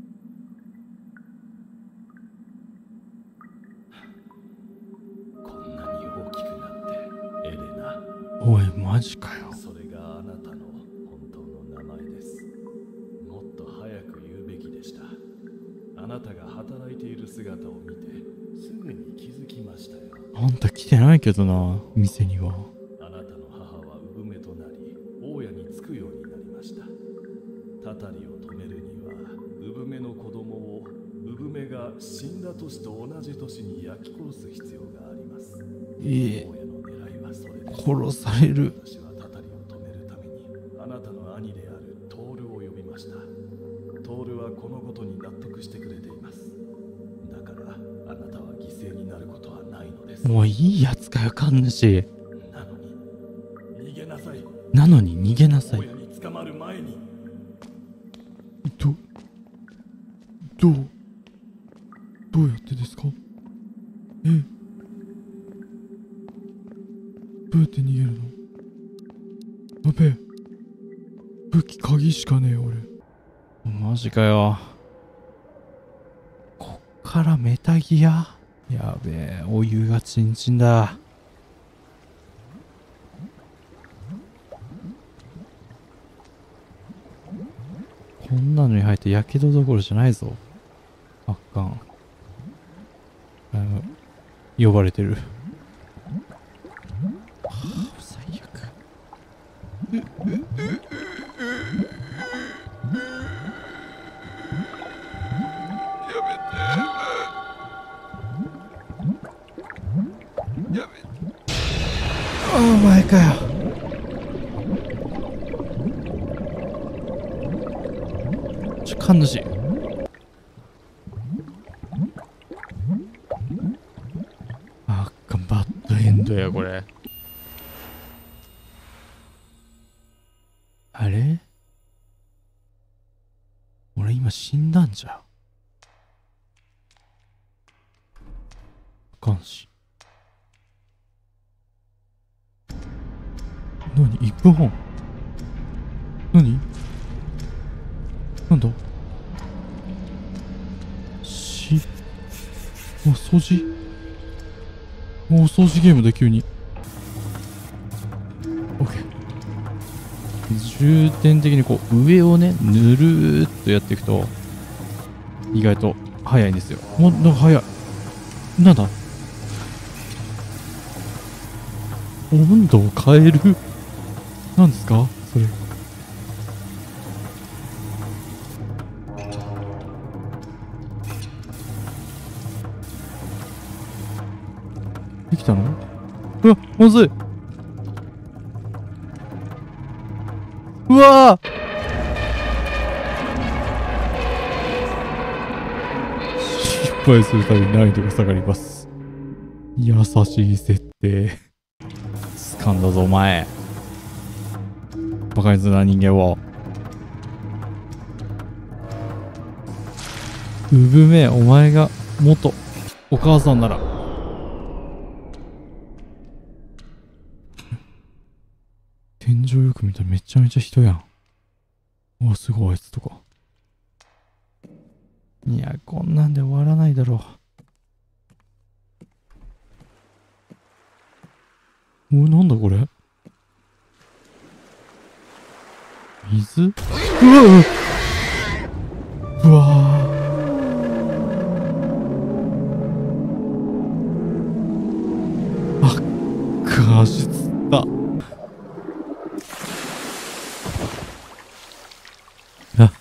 Speaker 6: こんなに大きくなってエレナ。
Speaker 1: おい、マジかよ。
Speaker 6: それがあなたの本当の名前です。もっと早く言うべきでした。あなたが働いている姿を見てすぐに気づきましたよ。
Speaker 1: あんた来てないけどな、店には。
Speaker 6: あなたの母は産めとなり、大家につくようになりました。たたりを止めるには、産めの子供を産めが死んだ年と同じ年に焼き殺す必要があります。
Speaker 1: ええ。
Speaker 6: 大家の狙いはそれです。
Speaker 1: 殺される。
Speaker 6: 私はたたりを止めるために、あなたの兄であるトールを呼びました。トールはこのことに納得してくれています。だから、あなたは犠牲になることはないのです。
Speaker 1: もういいやつかよ、神主。
Speaker 6: なのに逃げなさい。
Speaker 1: なのに逃げなさい。
Speaker 6: 親に捕まる前に。
Speaker 2: ど、どう、どうやってですか？え、どうやって逃げるの？やべえ。武器鍵しかねえ俺。
Speaker 1: マジかよ。こっからメタギア？やべえ、お湯がチンチンだ。こんなのに入ってやけどどころじゃないぞ。あっかん。あの、呼ばれてる。はあ、最悪。お前かよ。ちょ、神主。あっかん、バッドエンドや、これ。あれ？俺今死んだんじゃ。あかんし。何？ いっ 分半。何？なんだ？し、お掃除？お掃除ゲームだ、急に。オッケー。重点的にこう、上をね、ぬるーっとやっていくと、意外と早いんですよ。お、なんか早い。なんだ？温度を変える？何ですかそれ。できたの？うわ、まずい。うわー！失敗するたびに難易度が下がります。優しい設定。掴んだぞお前。バカにするな人間を。うぶめ、お前が元お母さんなら。天井よく見たらめちゃめちゃ人やん。うわ、すごいあいつとか。いや、こんなんで終わらないだろう。おい、なんだこれ？水？うわうわーあっか、足つった。あ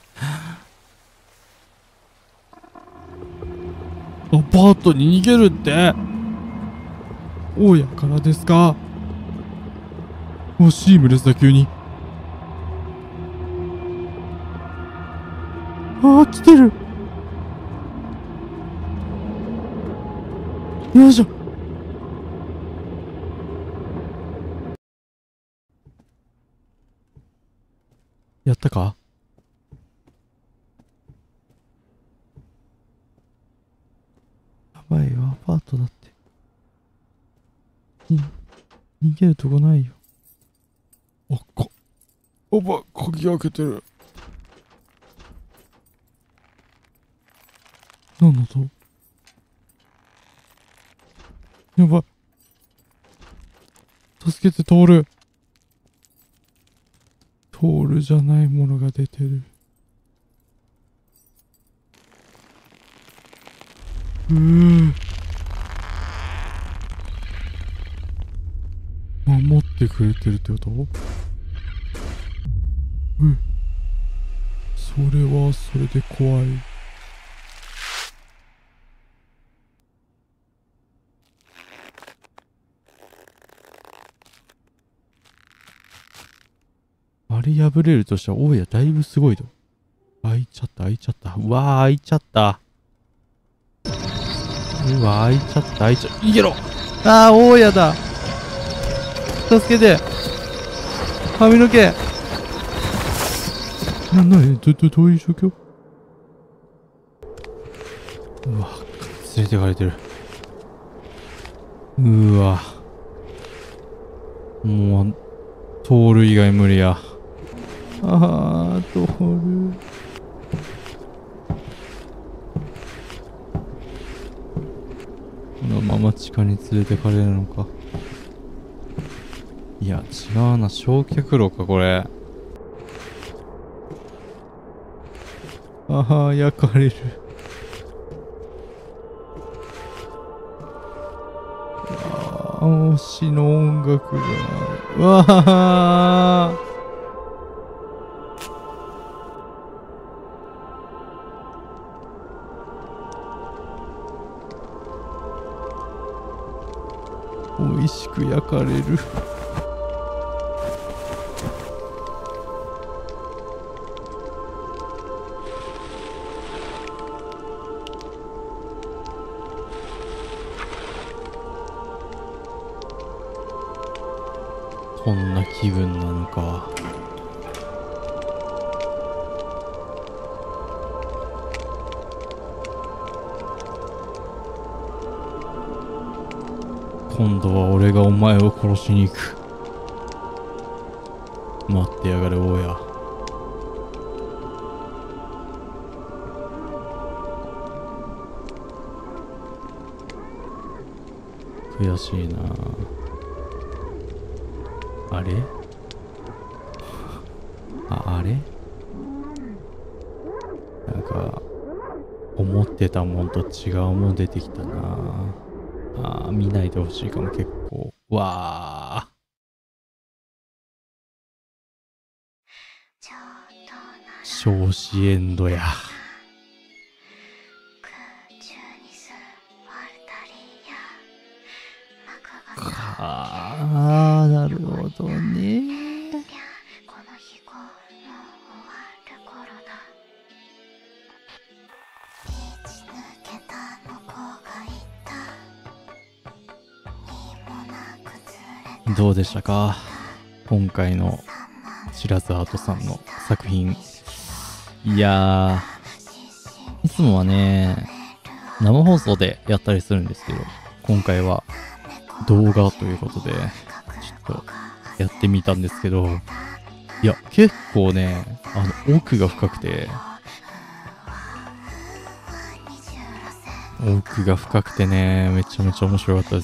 Speaker 1: アパートに逃げるって。大家からですか？お、シームレスだ、急に。ああ、来てる。よいしょ。やったか？やばいよ、アパートだって。に、逃げるとこないよ。あっか。おば、鍵開けてる。何の音？やばい。助けて、トール。トールじゃないものが出てる。うー。守ってくれてるってこと？うん。それはそれで怖い。あれ破れるとしたら、大家だいぶすごいと。開いちゃった、開いちゃった。うわー、開いちゃった。うわー、開いちゃった、開いちゃった。逃げろ！ ああ、大家だ。助けて。髪の毛。な、なに、ど、ど、どういう状況？うわ、連れてかれてる。うわ。もう、通る以外無理や。ああ、通る。このまま地下に連れてかれるのか。いや、違うな。焼却炉か、これ。ああ、焼かれる。ああ、推しの音楽が。うわあ。美味しく焼かれる。こんな気分なのか。今度は俺がお前を殺しに行く。待ってやがれ、大家。悔しいな。あれあ、あれなんか、思ってたもんと違うもん出てきたな。あー、見ないでほしいかも、結構。わー。少子エンドや。あー、なるほどね。どうでしたか、今回のシラズアートさんの作品。いやー、いつもはね、生放送でやったりするんですけど、今回は動画ということで、ちょっとやってみたんですけど、いや、結構ね、あの、奥が深くて、奥が深くてね、めちゃめちゃ面白かったです。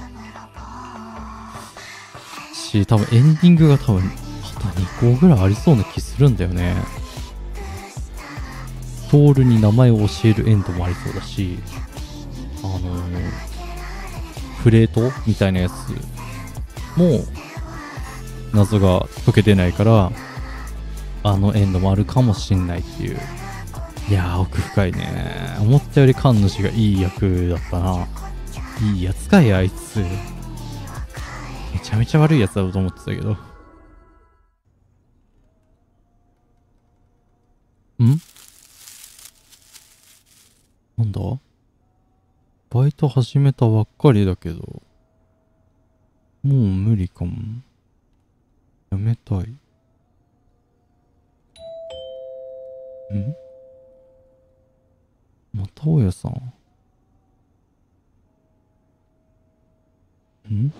Speaker 1: し、多分エンディングが多分、あとにこぐらいありそうな気するんだよね。トールに名前を教えるエンドもありそうだし、あのー、プレートみたいなやつも謎が解けてないから、あのエンドもあるかもしんないっていう。いやー、奥深いね。思ったより神主がいい役だったな。いいやつかい、あいつ。めちゃめちゃ悪いやつだと思ってたけど。ん？なんだ？バイト始めたばっかりだけど、もう無理かも。やめたい。ん？また大家さん。ん？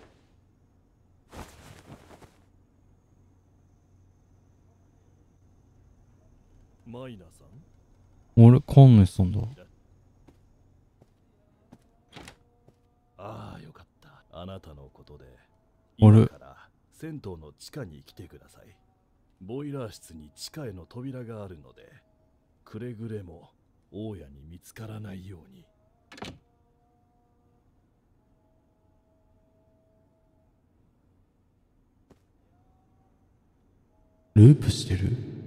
Speaker 6: マイナさん？
Speaker 1: 俺、神主さんだ。
Speaker 6: ああ、よかった。あなたのことで、
Speaker 1: 俺
Speaker 6: 今から銭湯の地下に来てください。ボイラー室に地下への扉があるので、くれぐれも大家に見つからないように。
Speaker 1: ループしてる？